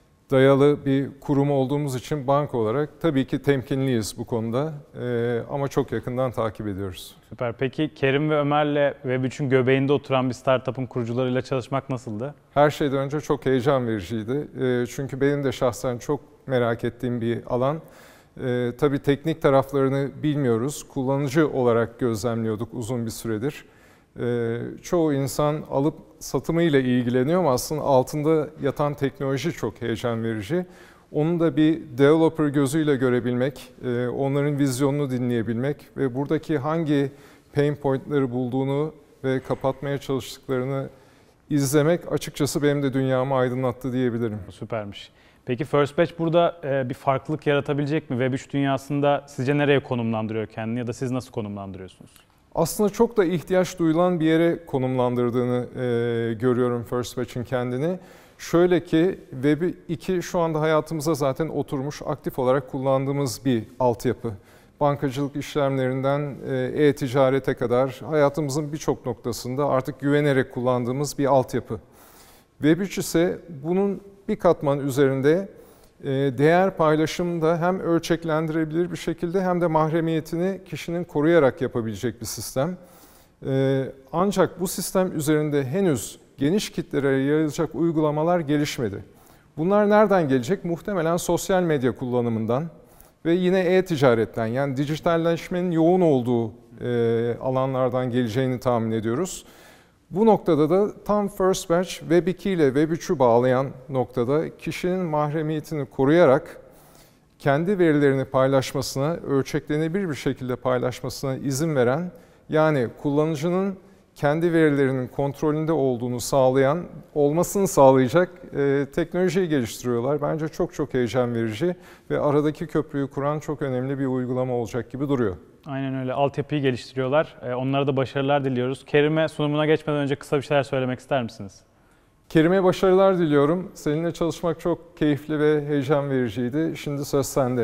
dayalı bir kurum olduğumuz için banka olarak tabii ki temkinliyiz bu konuda e, ama çok yakından takip ediyoruz. Süper. Peki Kerim ve Ömer'le Web üçün göbeğinde oturan bir startup'ın kurucularıyla çalışmak nasıldı? Her şeyden önce çok heyecan vericiydi. E, çünkü benim de şahsen çok merak ettiğim bir alan. Ee, tabii teknik taraflarını bilmiyoruz. Kullanıcı olarak gözlemliyorduk uzun bir süredir. Ee, çoğu insan alıp satımıyla ilgileniyor ama aslında altında yatan teknoloji çok heyecan verici. Onu da bir developer gözüyle görebilmek, e, onların vizyonunu dinleyebilmek ve buradaki hangi pain point'ları bulduğunu ve kapatmaya çalıştıklarını izlemek açıkçası benim de dünyamı aydınlattı diyebilirim. Süpermiş. Peki First Batch burada bir farklılık yaratabilecek mi? Web üç dünyasında sizce nereye konumlandırıyor kendini ya da siz nasıl konumlandırıyorsunuz? Aslında çok da ihtiyaç duyulan bir yere konumlandırdığını e, görüyorum First Batch'in kendini. Şöyle ki Web iki şu anda hayatımıza zaten oturmuş, aktif olarak kullandığımız bir altyapı. Bankacılık işlemlerinden e-ticarete kadar hayatımızın birçok noktasında artık güvenerek kullandığımız bir altyapı. Web üç ise bunun bir katman üzerinde değer paylaşımı da hem ölçeklendirebilir bir şekilde hem de mahremiyetini kişinin koruyarak yapabilecek bir sistem. Ancak bu sistem üzerinde henüz geniş kitlere yayılacak uygulamalar gelişmedi. Bunlar nereden gelecek? Muhtemelen sosyal medya kullanımından ve yine e-ticaretten, yani dijitalleşmenin yoğun olduğu alanlardan geleceğini tahmin ediyoruz. Bu noktada da tam First Batch Web iki ile Web üçü bağlayan noktada kişinin mahremiyetini koruyarak kendi verilerini paylaşmasına, ölçeklenebilir bir şekilde paylaşmasına izin veren, yani kullanıcının kendi verilerinin kontrolünde olduğunu sağlayan, olmasını sağlayacak e, teknolojiyi geliştiriyorlar. Bence çok çok heyecan verici ve aradaki köprüyü kuran çok önemli bir uygulama olacak gibi duruyor. Aynen öyle. Altyapıyı geliştiriyorlar. Onlara da başarılar diliyoruz. Kerim'e sunumuna geçmeden önce kısa bir şeyler söylemek ister misiniz? Kerim'e başarılar diliyorum. Seninle çalışmak çok keyifli ve heyecan vericiydi. Şimdi söz sende.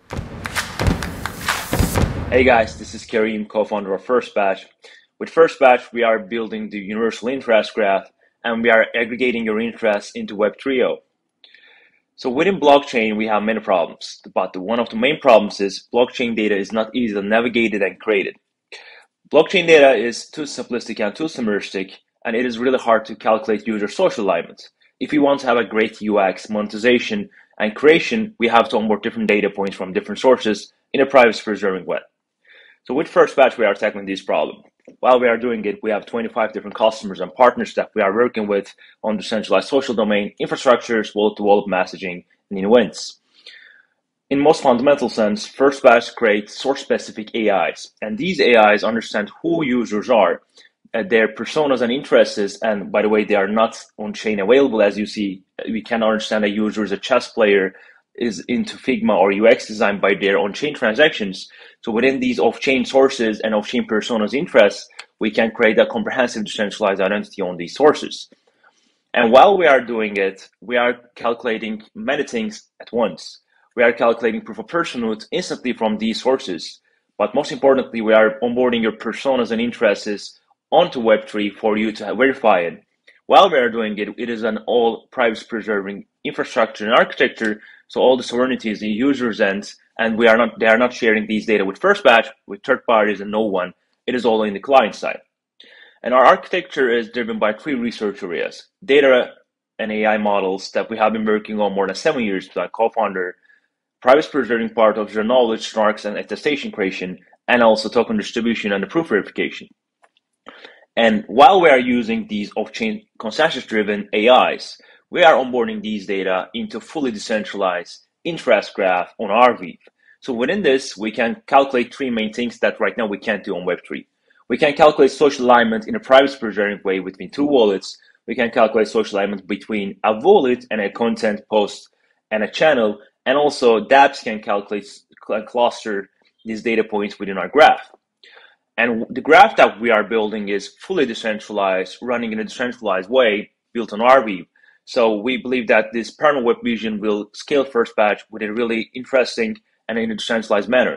Hey guys, this is Kerim, co-founder of First Batch. With First Batch, we are building the universal interest graph and we are aggregating your interest into Web three point oh. So within blockchain, we have many problems, but one of the main problems is blockchain data is not easily navigated and created. Blockchain data is too simplistic and too submerstic, and it is really hard to calculate user social alignment. If we want to have a great U X, monetization, and creation, we have to onboard different data points from different sources in a privacy-preserving way. So with First Batch, we are tackling this problem. While we are doing it, we have twenty-five different customers and partners that we are working with on decentralized social domain, infrastructures, wallet-to-wallet messaging, and in events. In most fundamental sense, First Batch creates source-specific A Is, and these A Is understand who users are, uh, their personas and interests, and by the way, they are not on-chain available. As you see, we can understand a user is a chess player, is into Figma or U X design by their on-chain transactions. So within these off-chain sources and off-chain personas interests, we can create a comprehensive decentralized identity on these sources. And while we are doing it, we are calculating many things at once. We are calculating proof of personhood instantly from these sources. But most importantly, we are onboarding your personas and interests onto Web three for you to verify it. While we are doing it, it is an all privacy-preserving infrastructure and architecture. So all the sovereignty is the user's end, and we are not, they are not sharing these data with First Batch, with third parties, and no one. It is all in the client side. And our architecture is driven by three research areas: data and A I models that we have been working on more than seven years with our co-founder, privacy-preserving part of zero knowledge, snarks, and attestation creation, and also token distribution and the proof verification. And while we are using these off-chain consensus-driven A Is, we are onboarding these data into fully decentralized interest graph on Arweave. So within this, we can calculate three main things that right now we can't do on Web three. We can calculate social alignment in a privacy-preserving way between two wallets. We can calculate social alignment between a wallet and a content post and a channel. And also dApps can calculate and cluster these data points within our graph. And the graph that we are building is fully decentralized, running in a decentralized way, built on Arweave. So we believe that this parallel web vision will scale First Batch with a really interesting and in a decentralized manner.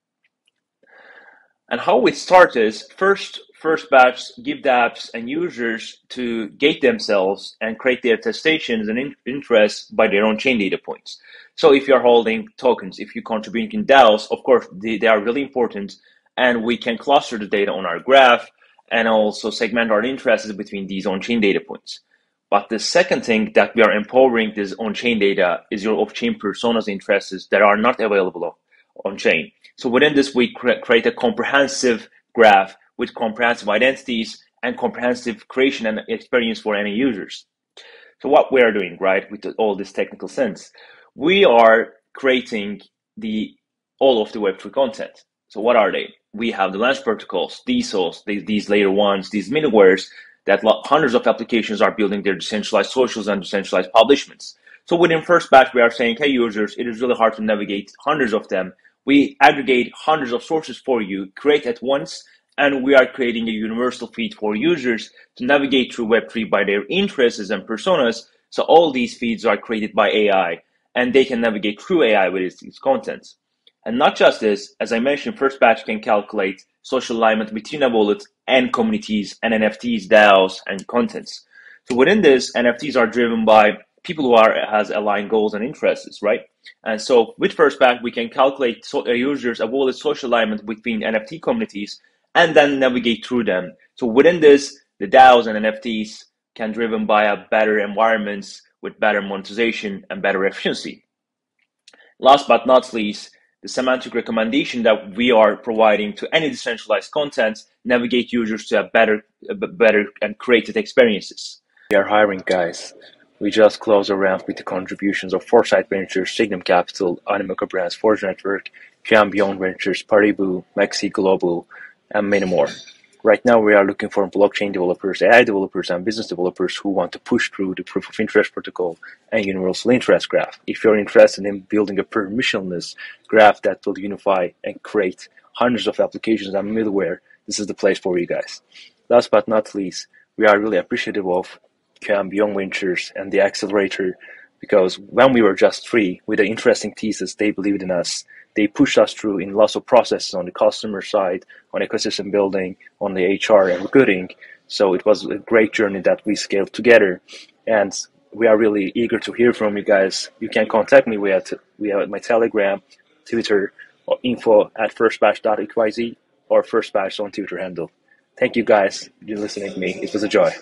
And how it starts is, first, First Batch give dApps and users to gate themselves and create their attestations and in interests by their own chain data points. So if you're holding tokens, if you're contributing in DAOs, of course, they, they are really important, and we can cluster the data on our graph and also segment our interests between these on-chain data points. But the second thing that we are empowering this on-chain data is your off-chain personas interests that are not available on-chain. So within this, we cre create a comprehensive graph with comprehensive identities and comprehensive creation and experience for any users. So what we are doing, right, with the, all this technical sense, we are creating the all of the Web three content. So what are they? We have the launch protocols, D S Os, these, these layer ones, these middlewares that hundreds of applications are building their decentralized socials and decentralized publishments. So within First Batch, we are saying, hey users, it is really hard to navigate hundreds of them. We aggregate hundreds of sources for you, create at once, and we are creating a universal feed for users to navigate through Web three by their interests and personas. So all these feeds are created by A I, and they can navigate through A I with its, its contents. And not just this, as I mentioned, First Batch can calculate social alignment between a wallet and communities and N F Ts, DAOs, and contents. So within this, N F Ts are driven by people who are has aligned goals and interests, right? And so with First Batch, we can calculate so, uh, users a wallet social alignment between N F T communities and then navigate through them. So within this, the DAOs and N F Ts can be driven by a better environments with better monetization and better efficiency. Last but not least, the semantic recommendation that we are providing to any decentralized content navigate users to a better, a better and created experiences. We are hiring, guys. We just closed a round with the contributions of Foresight Ventures, Signum Capital, Animeco Brands, Forge Network, Beyond Ventures, Paribu, Maxi Global, and many more. Right now, we are looking for blockchain developers, A I developers, and business developers who want to push through the proof of interest protocol and universal interest graph. If you're interested in building a permissionless graph that will unify and create hundreds of applications and middleware, this is the place for you guys. Last but not least, we are really appreciative of Beyond Ventures and the accelerator, because when we were just three with an interesting thesis, they believed in us. They pushed us through in lots of processes on the customer side, on ecosystem building, on the H R and recruiting So it was a great journey that we scaled together, and we are really eager to hear from you guys. You can contact me via t- via my Telegram, Twitter, or info at firstbatch dot x y z or firstbatch on Twitter handle. Thank you guys for listening to me. It was a joy.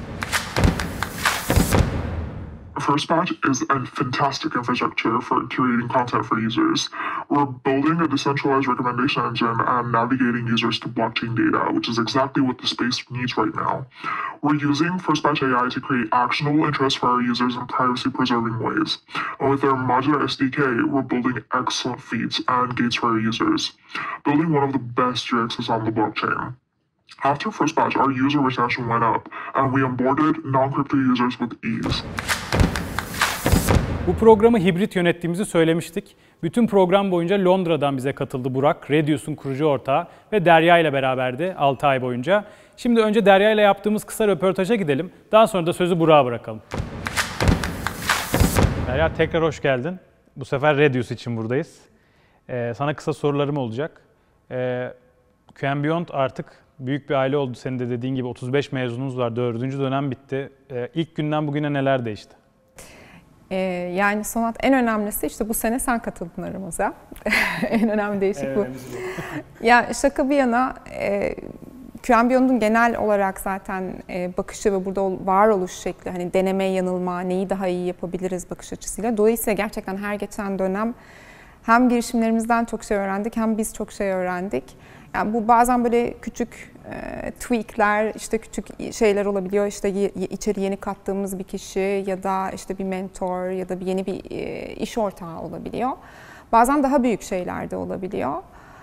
FirstBatch is a fantastic infrastructure for curating content for users. We're building a decentralized recommendation engine and navigating users to blockchain data, which is exactly what the space needs right now. We're using FirstBatch A I to create actionable interest for our users in privacy-preserving ways. And with our modular S D K, we're building excellent feeds and gates for our users, building one of the best U Xs on the blockchain. After FirstBatch, our user retention went up, and we onboarded non-crypto users with ease. Bu programı hibrit yönettiğimizi söylemiştik. Bütün program boyunca Londra'dan bize katıldı Burak, Radius'un kurucu ortağı ve Derya ile beraberdi altı ay boyunca. Şimdi önce Derya ile yaptığımız kısa röportaja gidelim. Daha sonra da sözü Burak'a bırakalım. Derya, tekrar hoş geldin. Bu sefer Radius için buradayız. Ee, sana kısa sorularım olacak. Ee, Q and Beyond artık büyük bir aile oldu. Senin de dediğin gibi otuz beş mezunumuz var. Dördüncü dönem bitti. Ee, ilk günden bugüne neler değişti? Ee, yani Sonat, en önemlisi işte bu sene sen katıldın aramıza. En önemli değişik evet, bu. Ya şaka bir yana, e, Q and Beyond'un genel olarak zaten e, bakışı ve burada varoluş şekli, hani deneme, yanılma, neyi daha iyi yapabiliriz bakış açısıyla. Dolayısıyla gerçekten her geçen dönem hem girişimlerimizden çok şey öğrendik, hem biz çok şey öğrendik. Yani bu bazen böyle küçük e, tweakler, işte küçük şeyler olabiliyor. İşte y- içeri yeni kattığımız bir kişi ya da işte bir mentor ya da bir yeni bir e, iş ortağı olabiliyor. Bazen daha büyük şeyler de olabiliyor.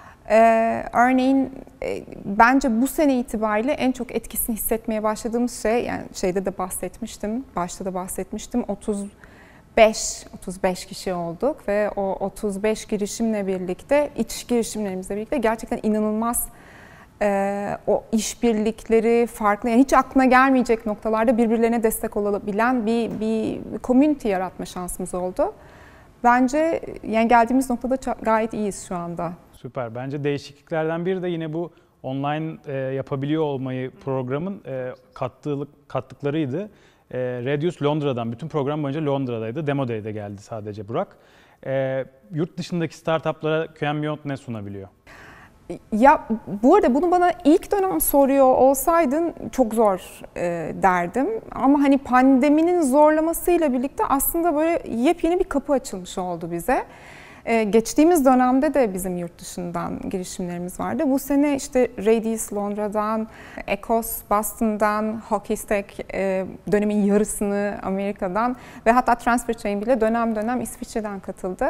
Ee, örneğin e, bence bu sene itibariyle en çok etkisini hissetmeye başladığımız şey, yani şeyde de bahsetmiştim, başta da bahsetmiştim, otuz beş otuz beş kişi olduk ve o otuz beş girişimle birlikte, iç girişimlerimizle birlikte gerçekten inanılmaz e, o işbirlikleri, farklı, yani hiç aklına gelmeyecek noktalarda birbirlerine destek olabilen bir bir community yaratma şansımız oldu. Bence yani geldiğimiz noktada gayet iyiyiz şu anda. Süper. Bence değişikliklerden biri de yine bu online e, yapabiliyor olmayı programın e, kattığı, kattıklarıydı. E, Radius Londra'dan, bütün program boyunca Londra'daydı. Demo Day'de geldi sadece Burak. E, yurt dışındaki startuplara Q and Beyond ne sunabiliyor? Ya bu arada bunu bana ilk dönem soruyor olsaydın çok zor e, derdim. Ama hani pandeminin zorlamasıyla birlikte aslında böyle yepyeni bir kapı açılmış oldu bize. Ee, geçtiğimiz dönemde de bizim yurt dışından girişimlerimiz vardı. Bu sene işte Radius Londra'dan, Ecos Boston'dan, Hockeystack e, dönemin yarısını Amerika'dan ve hatta TransferChain bile dönem dönem İsviçre'den katıldı.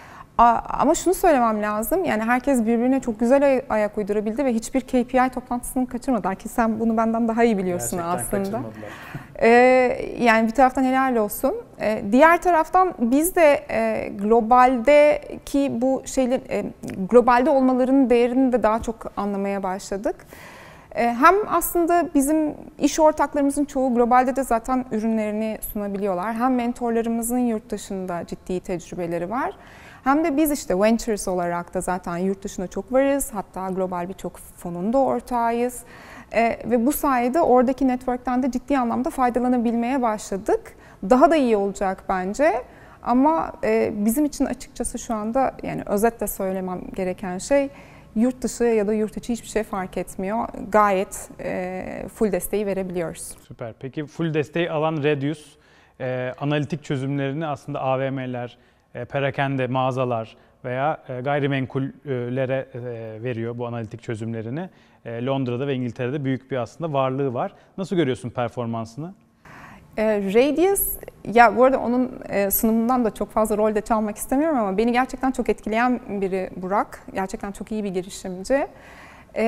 A, ama şunu söylemem lazım, yani herkes birbirine çok güzel ay- ayak uydurabildi ve hiçbir K P I toplantısını kaçırmadılar ki sen bunu benden daha iyi biliyorsun gerçekten aslında. Ee, yani bir taraftan helal olsun. Ee, diğer taraftan biz de e, globaldeki bu şeyler, e, globalde olmalarının değerini de daha çok anlamaya başladık. E, hem aslında bizim iş ortaklarımızın çoğu globalde de zaten ürünlerini sunabiliyorlar. Hem mentorlarımızın yurt dışında ciddi tecrübeleri var. Hem de biz işte Ventures olarak da zaten yurt dışında çok varız. Hatta global birçok fonun da ortağıyız. Ee, ve bu sayede oradaki network'ten de ciddi anlamda faydalanabilmeye başladık. Daha da iyi olacak bence. Ama e, bizim için açıkçası şu anda, yani özetle söylemem gereken şey, yurt dışı ya da yurt içi hiçbir şey fark etmiyor. Gayet e, full desteği verebiliyoruz. Süper. Peki full desteği alan Radius, e, analitik çözümlerini aslında A V M'ler, e, perakende mağazalar veya e, gayrimenkullere e, veriyor bu analitik çözümlerini. E, Londra'da ve İngiltere'de büyük bir aslında varlığı var. Nasıl görüyorsun performansını? E, Radius, ya bu arada onun e, sunumundan da çok fazla rol de çalmak istemiyorum ama beni gerçekten çok etkileyen biri Burak. Gerçekten çok iyi bir girişimci. E,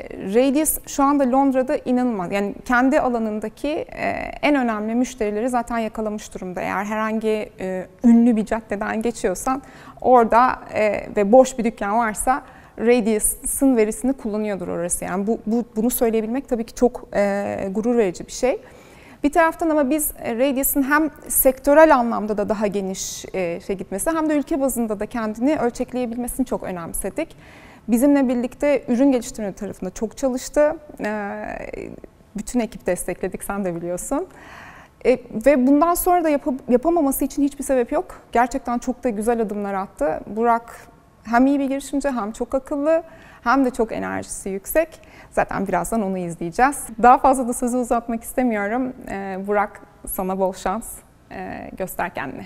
Radius şu anda Londra'da inanılmaz. Yani kendi alanındaki e, en önemli müşterileri zaten yakalamış durumda. Eğer herhangi e, ünlü bir caddeden geçiyorsan orada e, ve boş bir dükkan varsa Radius'ın verisini kullanıyordur orası. Yani bu, bu bunu söyleyebilmek tabii ki çok e, gurur verici bir şey. Bir taraftan ama biz Radius'ın hem sektörel anlamda da daha geniş e, şey gitmesi hem de ülke bazında da kendini ölçekleyebilmesini çok önemsedik. Bizimle birlikte ürün geliştirme tarafında çok çalıştı. Ee, Bütün ekip destekledik, sen de biliyorsun. E, ve bundan sonra da yap yapamaması için hiçbir sebep yok. Gerçekten çok da güzel adımlar attı. Burak hem iyi bir girişimci, hem çok akıllı, hem de çok enerjisi yüksek. Zaten birazdan onu izleyeceğiz. Daha fazla da sözü uzatmak istemiyorum. E, Burak, sana bol şans. E, göster kendini.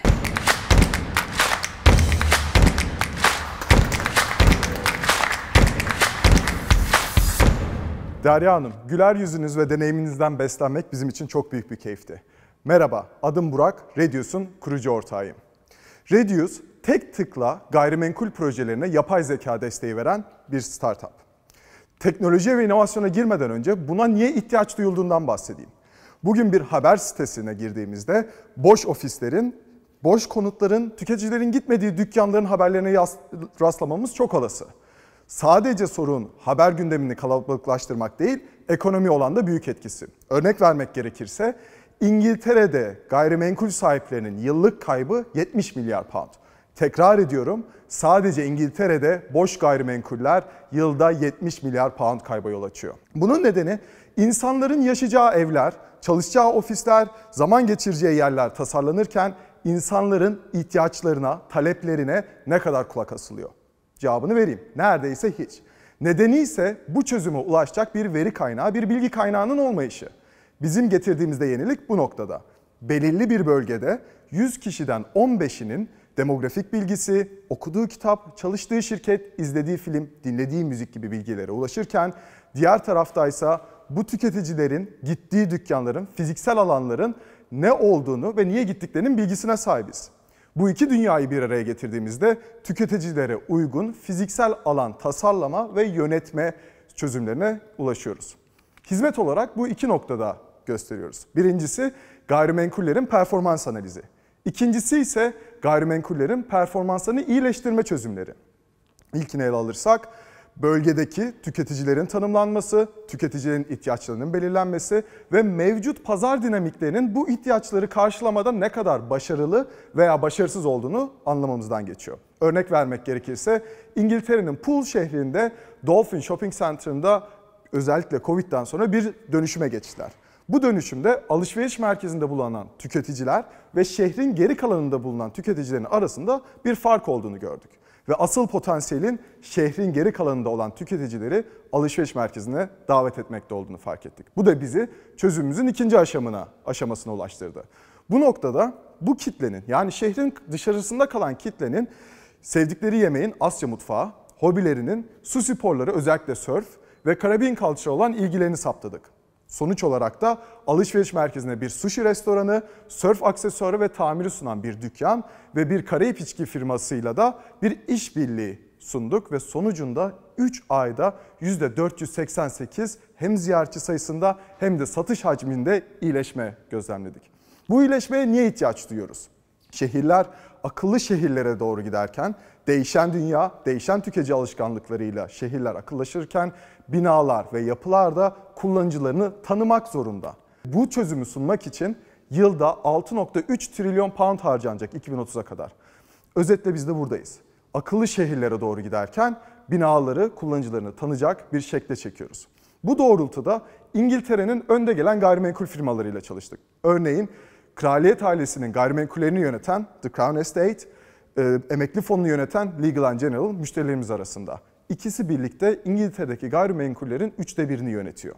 Derya Hanım, güler yüzünüz ve deneyiminizden beslenmek bizim için çok büyük bir keyifti. Merhaba, adım Burak, Radius'un kurucu ortağıyım. Radius, tek tıkla gayrimenkul projelerine yapay zeka desteği veren bir startup. Teknolojiye ve inovasyona girmeden önce buna niye ihtiyaç duyulduğundan bahsedeyim. Bugün bir haber sitesine girdiğimizde boş ofislerin, boş konutların, tüketicilerin gitmediği dükkanların haberlerine rastlamamız çok olası. Sadece sorun haber gündemini kalabalıklaştırmak değil, ekonomi olan da büyük etkisi. Örnek vermek gerekirse İngiltere'de gayrimenkul sahiplerinin yıllık kaybı yetmiş milyar pound. Tekrar ediyorum, sadece İngiltere'de boş gayrimenkuller yılda yetmiş milyar pound kayba yol açıyor. Bunun nedeni insanların yaşayacağı evler, çalışacağı ofisler, zaman geçireceği yerler tasarlanırken insanların ihtiyaçlarına, taleplerine ne kadar kulak asılıyor? Cevabını vereyim. Neredeyse hiç. Nedeni ise bu çözüme ulaşacak bir veri kaynağı, bir bilgi kaynağının olmayışı. Bizim getirdiğimizde yenilik bu noktada. Belirli bir bölgede yüz kişiden on beşinin demografik bilgisi, okuduğu kitap, çalıştığı şirket, izlediği film, dinlediği müzik gibi bilgilere ulaşırken diğer taraftaysa bu tüketicilerin gittiği dükkanların, fiziksel alanların ne olduğunu ve niye gittiklerinin bilgisine sahibiz. Bu iki dünyayı bir araya getirdiğimizde tüketicilere uygun fiziksel alan tasarlama ve yönetme çözümlerine ulaşıyoruz. Hizmet olarak bu iki noktada gösteriyoruz. Birincisi gayrimenkullerin performans analizi. İkincisi ise gayrimenkullerin performanslarını iyileştirme çözümleri. İlkini ele alırsak bölgedeki tüketicilerin tanımlanması, tüketicilerin ihtiyaçlarının belirlenmesi ve mevcut pazar dinamiklerinin bu ihtiyaçları karşılamada ne kadar başarılı veya başarısız olduğunu anlamamızdan geçiyor. Örnek vermek gerekirse İngiltere'nin Poole şehrinde Dolphin Shopping Center'ında özellikle Covid'den sonra bir dönüşüme geçtiler. Bu dönüşümde alışveriş merkezinde bulunan tüketiciler ve şehrin geri kalanında bulunan tüketicilerin arasında bir fark olduğunu gördük. Ve asıl potansiyelin şehrin geri kalanında olan tüketicileri alışveriş merkezine davet etmekte olduğunu fark ettik. Bu da bizi çözümümüzün ikinci aşamına, aşamasına ulaştırdı. Bu noktada bu kitlenin, yani şehrin dışarısında kalan kitlenin sevdikleri yemeğin Asya mutfağı, hobilerinin su sporları, özellikle sörf ve Caribbean culture olan ilgilerini saptadık. Sonuç olarak da alışveriş merkezine bir sushi restoranı, sörf aksesuarı ve tamiri sunan bir dükkan ve bir Karayip içki firmasıyla da bir işbirliği sunduk ve sonucunda üç ayda yüzde dört yüz seksen sekiz hem ziyaretçi sayısında hem de satış hacminde iyileşme gözlemledik. Bu iyileşmeye niye ihtiyaç duyuyoruz? Şehirler akıllı şehirlere doğru giderken, değişen dünya, değişen tüketici alışkanlıklarıyla şehirler akıllaşırken binalar ve yapılar da kullanıcılarını tanımak zorunda. Bu çözümü sunmak için yılda altı nokta üç trilyon pound harcanacak iki bin otuza kadar. Özetle biz de buradayız. Akıllı şehirlere doğru giderken binaları, kullanıcılarını tanıyacak bir şekle çekiyoruz. Bu doğrultuda İngiltere'nin önde gelen gayrimenkul firmalarıyla çalıştık. Örneğin kraliyet ailesinin gayrimenkullerini yöneten The Crown Estate, e, emekli fonunu yöneten Legal and General müşterilerimiz arasında. İkisi birlikte İngiltere'deki gayrimenkullerin üçte birini yönetiyor.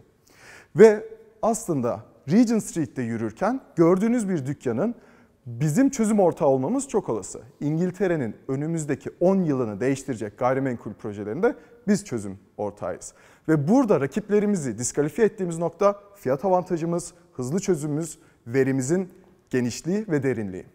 Ve aslında Regent Street'te yürürken gördüğünüz bir dükkanın bizim çözüm ortağı olmamız çok olası. İngiltere'nin önümüzdeki on yılını değiştirecek gayrimenkul projelerinde biz çözüm ortağıyız. Ve burada rakiplerimizi diskalifiye ettiğimiz nokta fiyat avantajımız, hızlı çözümümüz, verimizin genişliği ve derinliği.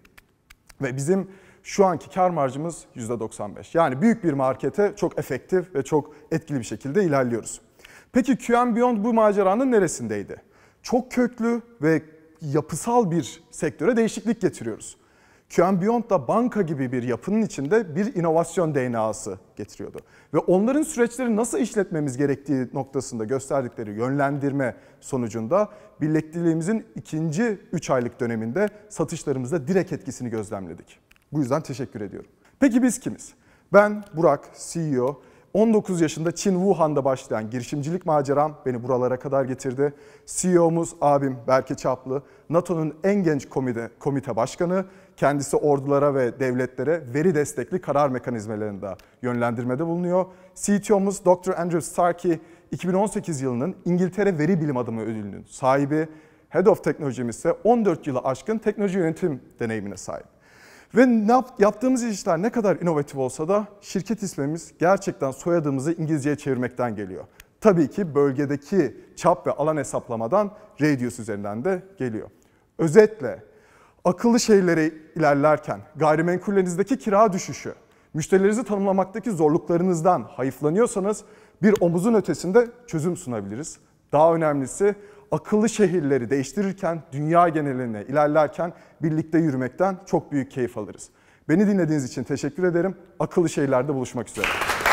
Ve bizim şu anki kar marjımız yüzde doksan beş. Yani büyük bir markete çok efektif ve çok etkili bir şekilde ilerliyoruz. Peki Q and Beyond bu maceranın neresindeydi? Çok köklü ve yapısal bir sektöre değişiklik getiriyoruz. Q and Beyond da banka gibi bir yapının içinde bir inovasyon D N A'sı getiriyordu. Ve onların süreçleri nasıl işletmemiz gerektiği noktasında gösterdikleri yönlendirme sonucunda birlikteliğimizin ikinci üç aylık döneminde satışlarımızda direkt etkisini gözlemledik. Bu yüzden teşekkür ediyorum. Peki biz kimiz? Ben Burak, C E O, on dokuz yaşında Çin Wuhan'da başlayan girişimcilik maceram beni buralara kadar getirdi. C E O'muz abim Berke Çaplı, NATO'nun en genç komite, komite başkanı. Kendisi ordulara ve devletlere veri destekli karar mekanizmalarında yönlendirmede bulunuyor. C T O'muz doktor Andrew Starkey, iki bin on sekiz yılının İngiltere Veri Bilim Adamı ödülünün sahibi. Head of Teknolojimiz ise on dört yılı aşkın teknoloji yönetim deneyimine sahip. Ve ne yap, yaptığımız işler ne kadar inovatif olsa da şirket ismimiz gerçekten soyadımızı İngilizceye çevirmekten geliyor. Tabii ki bölgedeki çap ve alan hesaplamadan Radius üzerinden de geliyor. Özetle akıllı şehirlere ilerlerken gayrimenkullerinizdeki kira düşüşü, müşterilerinizi tanımlamaktaki zorluklarınızdan hayıflanıyorsanız bir omuzun ötesinde çözüm sunabiliriz. Daha önemlisi akıllı şehirleri değiştirirken, dünya geneline ilerlerken birlikte yürümekten çok büyük keyif alırız. Beni dinlediğiniz için teşekkür ederim. Akıllı şehirlerde buluşmak üzere.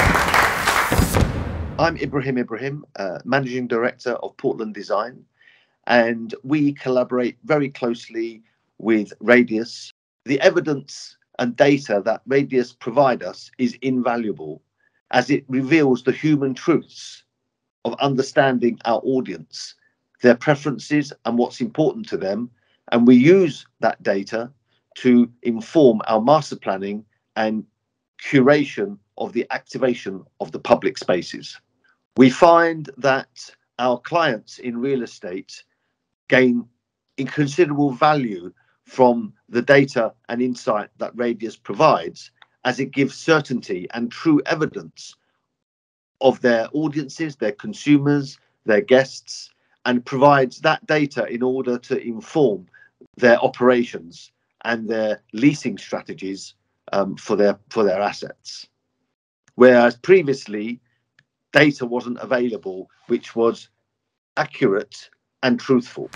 I'm Ibrahim Ibrahim, uh, Managing Director of Portland Design, and we collaborate very closely with Radius. The evidence and data that Radius provide us is invaluable as it reveals the human truths of understanding our audience, their preferences and what's important to them, and we use that data to inform our master planning and curation of the activation of the public spaces. We find that our clients in real estate gain considerable value from the data and insight that Radius provides, as it gives certainty and true evidence of their audiences, their consumers, their guests, and provides that data in order to inform their operations and their leasing strategies um, for their for their assets. Whereas previously, data wasn't available, which was accurate and truthful.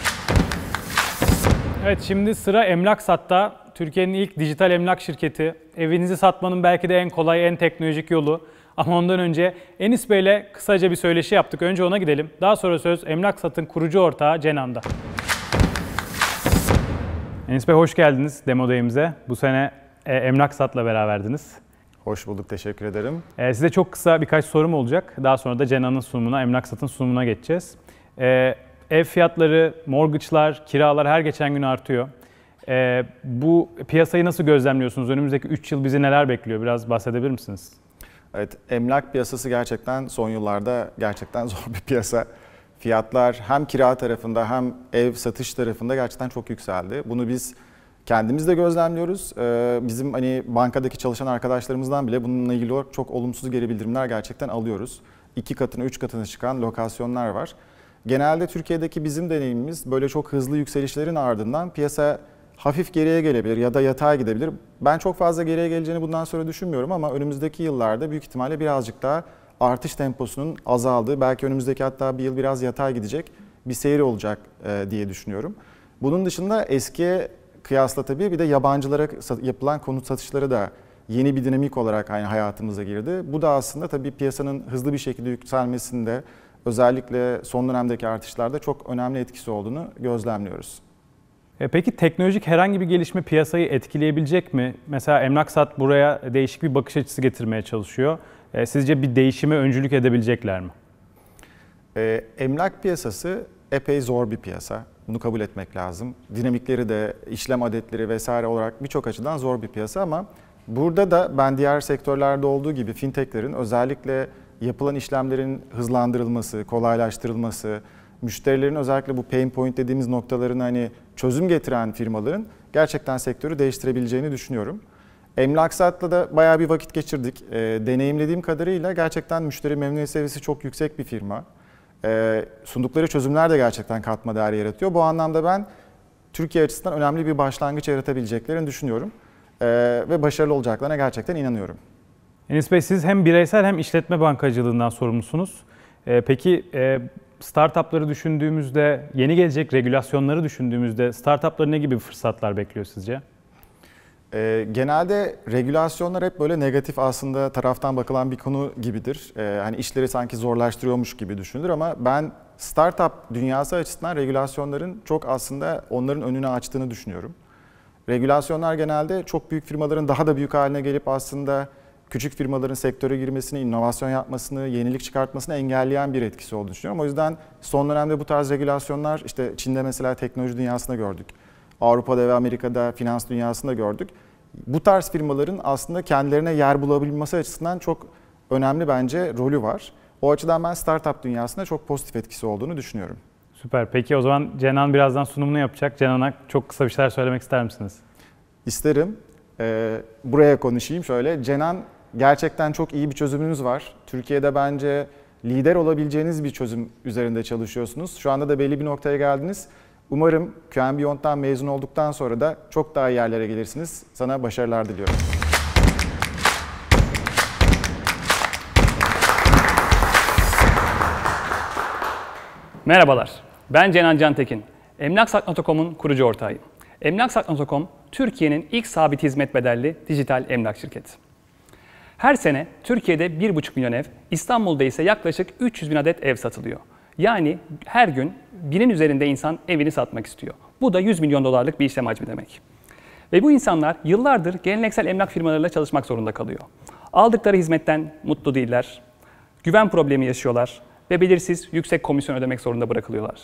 Evet, şimdi sıra Emlaksat'ta. Türkiye'nin ilk dijital emlak şirketi. Evinizi satmanın belki de en kolay, en teknolojik yolu. Ama ondan önce Enis Bey'le kısaca bir söyleşi yaptık. Önce ona gidelim. Daha sonra söz Emlaksat'ın kurucu ortağı Cenan'da. Enis Bey hoş geldiniz Demo Day'imize. Bu sene e, Emlaksat'la beraberdiniz. Hoş bulduk, teşekkür ederim. E, size çok kısa birkaç sorum olacak. Daha sonra da Cenan'ın sunumuna, Emlaksat'ın sunumuna geçeceğiz. E, ev fiyatları, mortgage'lar, kiralar her geçen gün artıyor. E, bu piyasayı nasıl gözlemliyorsunuz? Önümüzdeki üç yıl bizi neler bekliyor? Biraz bahsedebilir misiniz? Evet, emlak piyasası gerçekten son yıllarda gerçekten zor bir piyasa. Fiyatlar hem kira tarafında hem ev satış tarafında gerçekten çok yükseldi. Bunu biz kendimiz de gözlemliyoruz. Bizim hani bankadaki çalışan arkadaşlarımızdan bile bununla ilgili olarak çok olumsuz geri bildirimler gerçekten alıyoruz. İki katına, üç katına çıkan lokasyonlar var. Genelde Türkiye'deki bizim deneyimimiz böyle çok hızlı yükselişlerin ardından piyasa hafif geriye gelebilir ya da yatay gidebilir. Ben çok fazla geriye geleceğini bundan sonra düşünmüyorum ama önümüzdeki yıllarda büyük ihtimalle birazcık daha artış temposunun azaldığı, belki önümüzdeki hatta bir yıl biraz yatay gidecek bir seyir olacak diye düşünüyorum. Bunun dışında eskiye kıyasla tabii bir de yabancılara yapılan konut satışları da yeni bir dinamik olarak aynı hayatımıza girdi. Bu da aslında tabii piyasanın hızlı bir şekilde yükselmesinde, özellikle son dönemdeki artışlarda çok önemli etkisi olduğunu gözlemliyoruz. Peki teknolojik herhangi bir gelişme piyasayı etkileyebilecek mi? Mesela Emlaksat buraya değişik bir bakış açısı getirmeye çalışıyor. Sizce bir değişime öncülük edebilecekler mi? E, emlak piyasası epey zor bir piyasa. Bunu kabul etmek lazım. Dinamikleri de, işlem adetleri vesaire olarak birçok açıdan zor bir piyasa ama burada da ben diğer sektörlerde olduğu gibi fintechlerin özellikle yapılan işlemlerin hızlandırılması, kolaylaştırılması, müşterilerin özellikle bu pain point dediğimiz noktaların hani çözüm getiren firmaların gerçekten sektörü değiştirebileceğini düşünüyorum. Emlaksat'la da bayağı bir vakit geçirdik. E, deneyimlediğim kadarıyla gerçekten müşteri memnuniyet seviyesi çok yüksek bir firma. E, sundukları çözümler de gerçekten katma değer yaratıyor. Bu anlamda ben Türkiye açısından önemli bir başlangıç yaratabileceklerini düşünüyorum. E, ve başarılı olacaklarına gerçekten inanıyorum. Enis Bey, siz hem bireysel hem işletme bankacılığından sorumlusunuz. E, peki e, startupları düşündüğümüzde, yeni gelecek regülasyonları düşündüğümüzde startupları ne gibi fırsatlar bekliyor sizce? E, genelde regülasyonlar hep böyle negatif aslında taraftan bakılan bir konu gibidir. E, hani işleri sanki zorlaştırıyormuş gibi düşünülür ama ben startup dünyası açısından regülasyonların çok aslında onların önünü açtığını düşünüyorum. Regülasyonlar genelde çok büyük firmaların daha da büyük haline gelip aslında küçük firmaların sektöre girmesini, inovasyon yapmasını, yenilik çıkartmasını engelleyen bir etkisi olduğunu düşünüyorum. O yüzden son dönemde bu tarz regülasyonlar, işte Çin'de mesela teknoloji dünyasında gördük. Avrupa'da ve Amerika'da finans dünyasında gördük. Bu tarz firmaların aslında kendilerine yer bulabilmesi açısından çok önemli bence rolü var. O açıdan ben startup dünyasında çok pozitif etkisi olduğunu düşünüyorum. Süper. Peki o zaman Cenan birazdan sunumunu yapacak. Cenan'a çok kısa bir şeyler söylemek ister misiniz? İsterim. Ee, buraya konuşayım şöyle. Cenan, gerçekten çok iyi bir çözümünüz var. Türkiye'de bence lider olabileceğiniz bir çözüm üzerinde çalışıyorsunuz. Şu anda da belli bir noktaya geldiniz. Umarım Q and Beyond'dan mezun olduktan sonra da çok daha iyi yerlere gelirsiniz. Sana başarılar diliyorum. Merhabalar, ben Cenan Cantekin. Emlaksat nokta com'un kurucu ortağıyım. Emlaksat nokta com, Türkiye'nin ilk sabit hizmet bedelli dijital emlak şirketi. Her sene Türkiye'de bir buçuk milyon ev, İstanbul'da ise yaklaşık üç yüz bin adet ev satılıyor. Yani her gün binin üzerinde insan evini satmak istiyor. Bu da yüz milyon dolarlık bir işlem hacmi demek. Ve bu insanlar yıllardır geleneksel emlak firmalarıyla çalışmak zorunda kalıyor. Aldıkları hizmetten mutlu değiller, güven problemi yaşıyorlar ve belirsiz yüksek komisyon ödemek zorunda bırakılıyorlar.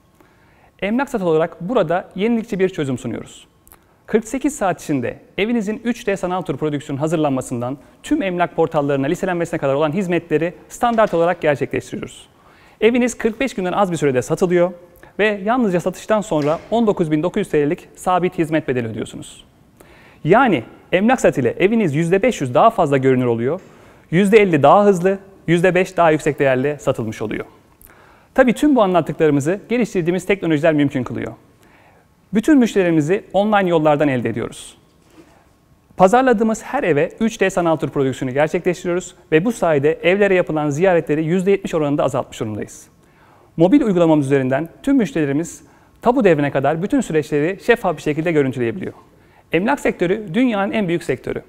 Emlaksat olarak burada yenilikçi bir çözüm sunuyoruz. kırk sekiz saat içinde evinizin üç D sanal tur prodüksiyonu hazırlanmasından tüm emlak portallarına listelenmesine kadar olan hizmetleri standart olarak gerçekleştiriyoruz. Eviniz kırk beş günden az bir sürede satılıyor ve yalnızca satıştan sonra on dokuz bin dokuz yüz T L'lik sabit hizmet bedeli ödüyorsunuz. Yani Emlaksat ile eviniz yüzde beş yüz daha fazla görünür oluyor, yüzde elli daha hızlı, yüzde beş daha yüksek değerle satılmış oluyor. Tabii tüm bu anlattıklarımızı geliştirdiğimiz teknolojiler mümkün kılıyor. Bütün müşterilerimizi online yollardan elde ediyoruz. Pazarladığımız her eve üç D sanal tur prodüksiyonu gerçekleştiriyoruz ve bu sayede evlere yapılan ziyaretleri yüzde yetmiş oranında azaltmış durumdayız. Mobil uygulamamız üzerinden tüm müşterilerimiz tapu devrine kadar bütün süreçleri şeffaf bir şekilde görüntüleyebiliyor. Emlak sektörü dünyanın en büyük sektörü.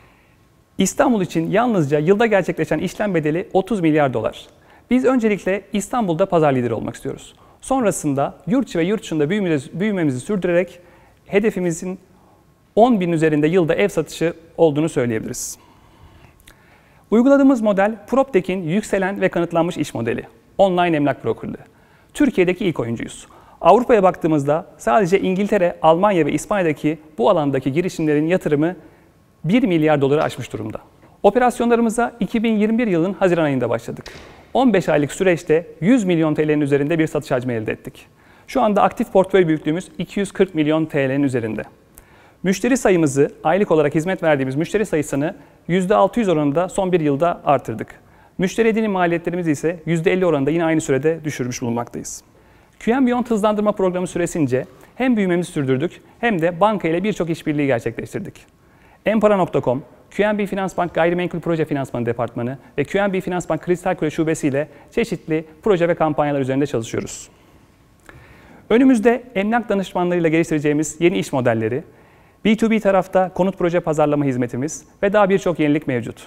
İstanbul için yalnızca yılda gerçekleşen işlem bedeli otuz milyar dolar. Biz öncelikle İstanbul'da pazar lideri olmak istiyoruz. Sonrasında yurt içi ve yurt dışında büyümemizi, büyümemizi sürdürerek hedefimizin on bin üzerinde yılda ev satışı olduğunu söyleyebiliriz. Uyguladığımız model PropTech'in yükselen ve kanıtlanmış iş modeli. Online emlak brokerlığı. Türkiye'deki ilk oyuncuyuz. Avrupa'ya baktığımızda sadece İngiltere, Almanya ve İspanya'daki bu alandaki girişimlerin yatırımı bir milyar doları aşmış durumda. Operasyonlarımıza iki bin yirmi bir yılının Haziran ayında başladık. on beş aylık süreçte yüz milyon T L'nin üzerinde bir satış hacmi elde ettik. Şu anda aktif portföy büyüklüğümüz iki yüz kırk milyon T L'nin üzerinde. Müşteri sayımızı, aylık olarak hizmet verdiğimiz müşteri sayısını yüzde altı yüz oranında son bir yılda artırdık. Müşteri edinim maliyetlerimizi ise yüzde elli oranında yine aynı sürede düşürmüş bulunmaktayız. Q and Beyond hızlandırma programı süresince hem büyümemizi sürdürdük hem de banka ile birçok işbirliği gerçekleştirdik. Empara nokta com, Q and B Finansbank Gayrimenkul Proje Finansmanı Departmanı ve Q and B Finansbank Kristalkule Şubesi ile çeşitli proje ve kampanyalar üzerinde çalışıyoruz. Önümüzde emlak danışmanlarıyla geliştireceğimiz yeni iş modelleri, B iki B tarafta konut proje pazarlama hizmetimiz ve daha birçok yenilik mevcut.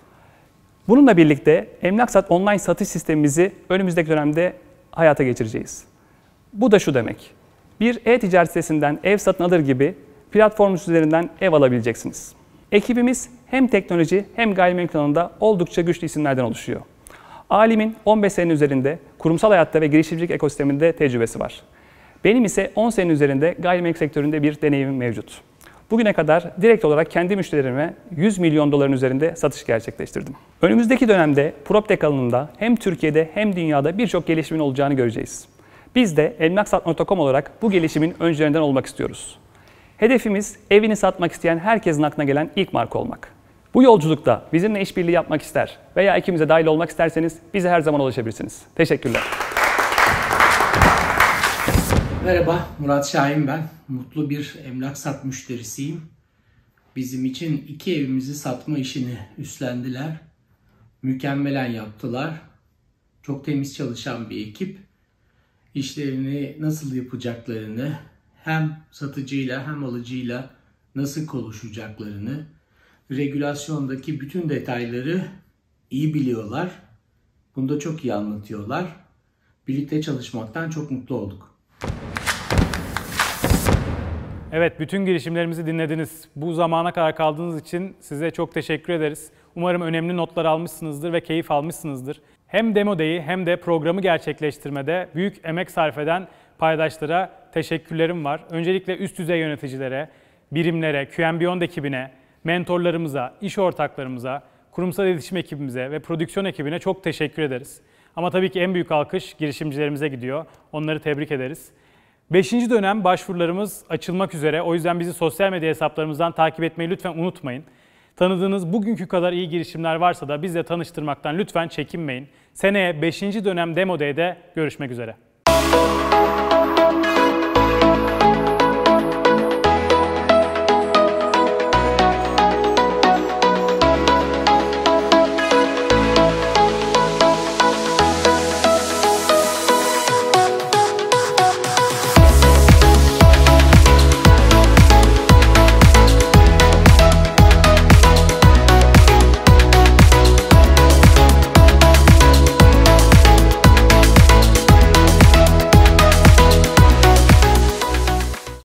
Bununla birlikte Emlaksat online satış sistemimizi önümüzdeki dönemde hayata geçireceğiz. Bu da şu demek, bir e-ticaret sitesinden ev satın alır gibi platformumuz üzerinden ev alabileceksiniz. Ekibimiz hem teknoloji hem gayrimenkul alanında oldukça güçlü isimlerden oluşuyor. Alim'in on beş senenin üzerinde kurumsal hayatta ve girişimcilik ekosisteminde tecrübesi var. Benim ise on senenin üzerinde gayrimenkul sektöründe bir deneyimim mevcut. Bugüne kadar direkt olarak kendi müşterilerime yüz milyon doların üzerinde satış gerçekleştirdim. Önümüzdeki dönemde PropTech alanında hem Türkiye'de hem dünyada birçok gelişimin olacağını göreceğiz. Biz de Emlaksat nokta com olarak bu gelişimin öncülerinden olmak istiyoruz. Hedefimiz evini satmak isteyen herkesin aklına gelen ilk marka olmak. Bu yolculukta bizimle işbirliği yapmak ister veya ikimize dahil olmak isterseniz bize her zaman ulaşabilirsiniz. Teşekkürler. Merhaba, Murat Şahin ben. Mutlu bir Emlaksat müşterisiyim. Bizim için iki evimizi satma işini üstlendiler. Mükemmelen yaptılar. Çok temiz çalışan bir ekip. İşlerini nasıl yapacaklarını, hem satıcıyla hem alıcıyla nasıl konuşacaklarını, regülasyondaki bütün detayları iyi biliyorlar. Bunu da çok iyi anlatıyorlar. Birlikte çalışmaktan çok mutlu olduk. Evet, bütün girişimlerimizi dinlediniz. Bu zamana kadar kaldığınız için size çok teşekkür ederiz. Umarım önemli notlar almışsınızdır ve keyif almışsınızdır. Hem Demo Day'i hem de programı gerçekleştirmede büyük emek sarf eden paydaşlara teşekkürlerim var. Öncelikle üst düzey yöneticilere, birimlere, Q and Beyond ekibine, mentorlarımıza, iş ortaklarımıza, kurumsal iletişim ekibimize ve prodüksiyon ekibine çok teşekkür ederiz. Ama tabii ki en büyük alkış girişimcilerimize gidiyor. Onları tebrik ederiz. Beşinci dönem başvurularımız açılmak üzere. O yüzden bizi sosyal medya hesaplarımızdan takip etmeyi lütfen unutmayın. Tanıdığınız bugünkü kadar iyi girişimler varsa da bizle tanıştırmaktan lütfen çekinmeyin. Seneye beşinci dönem Demo Day'de görüşmek üzere.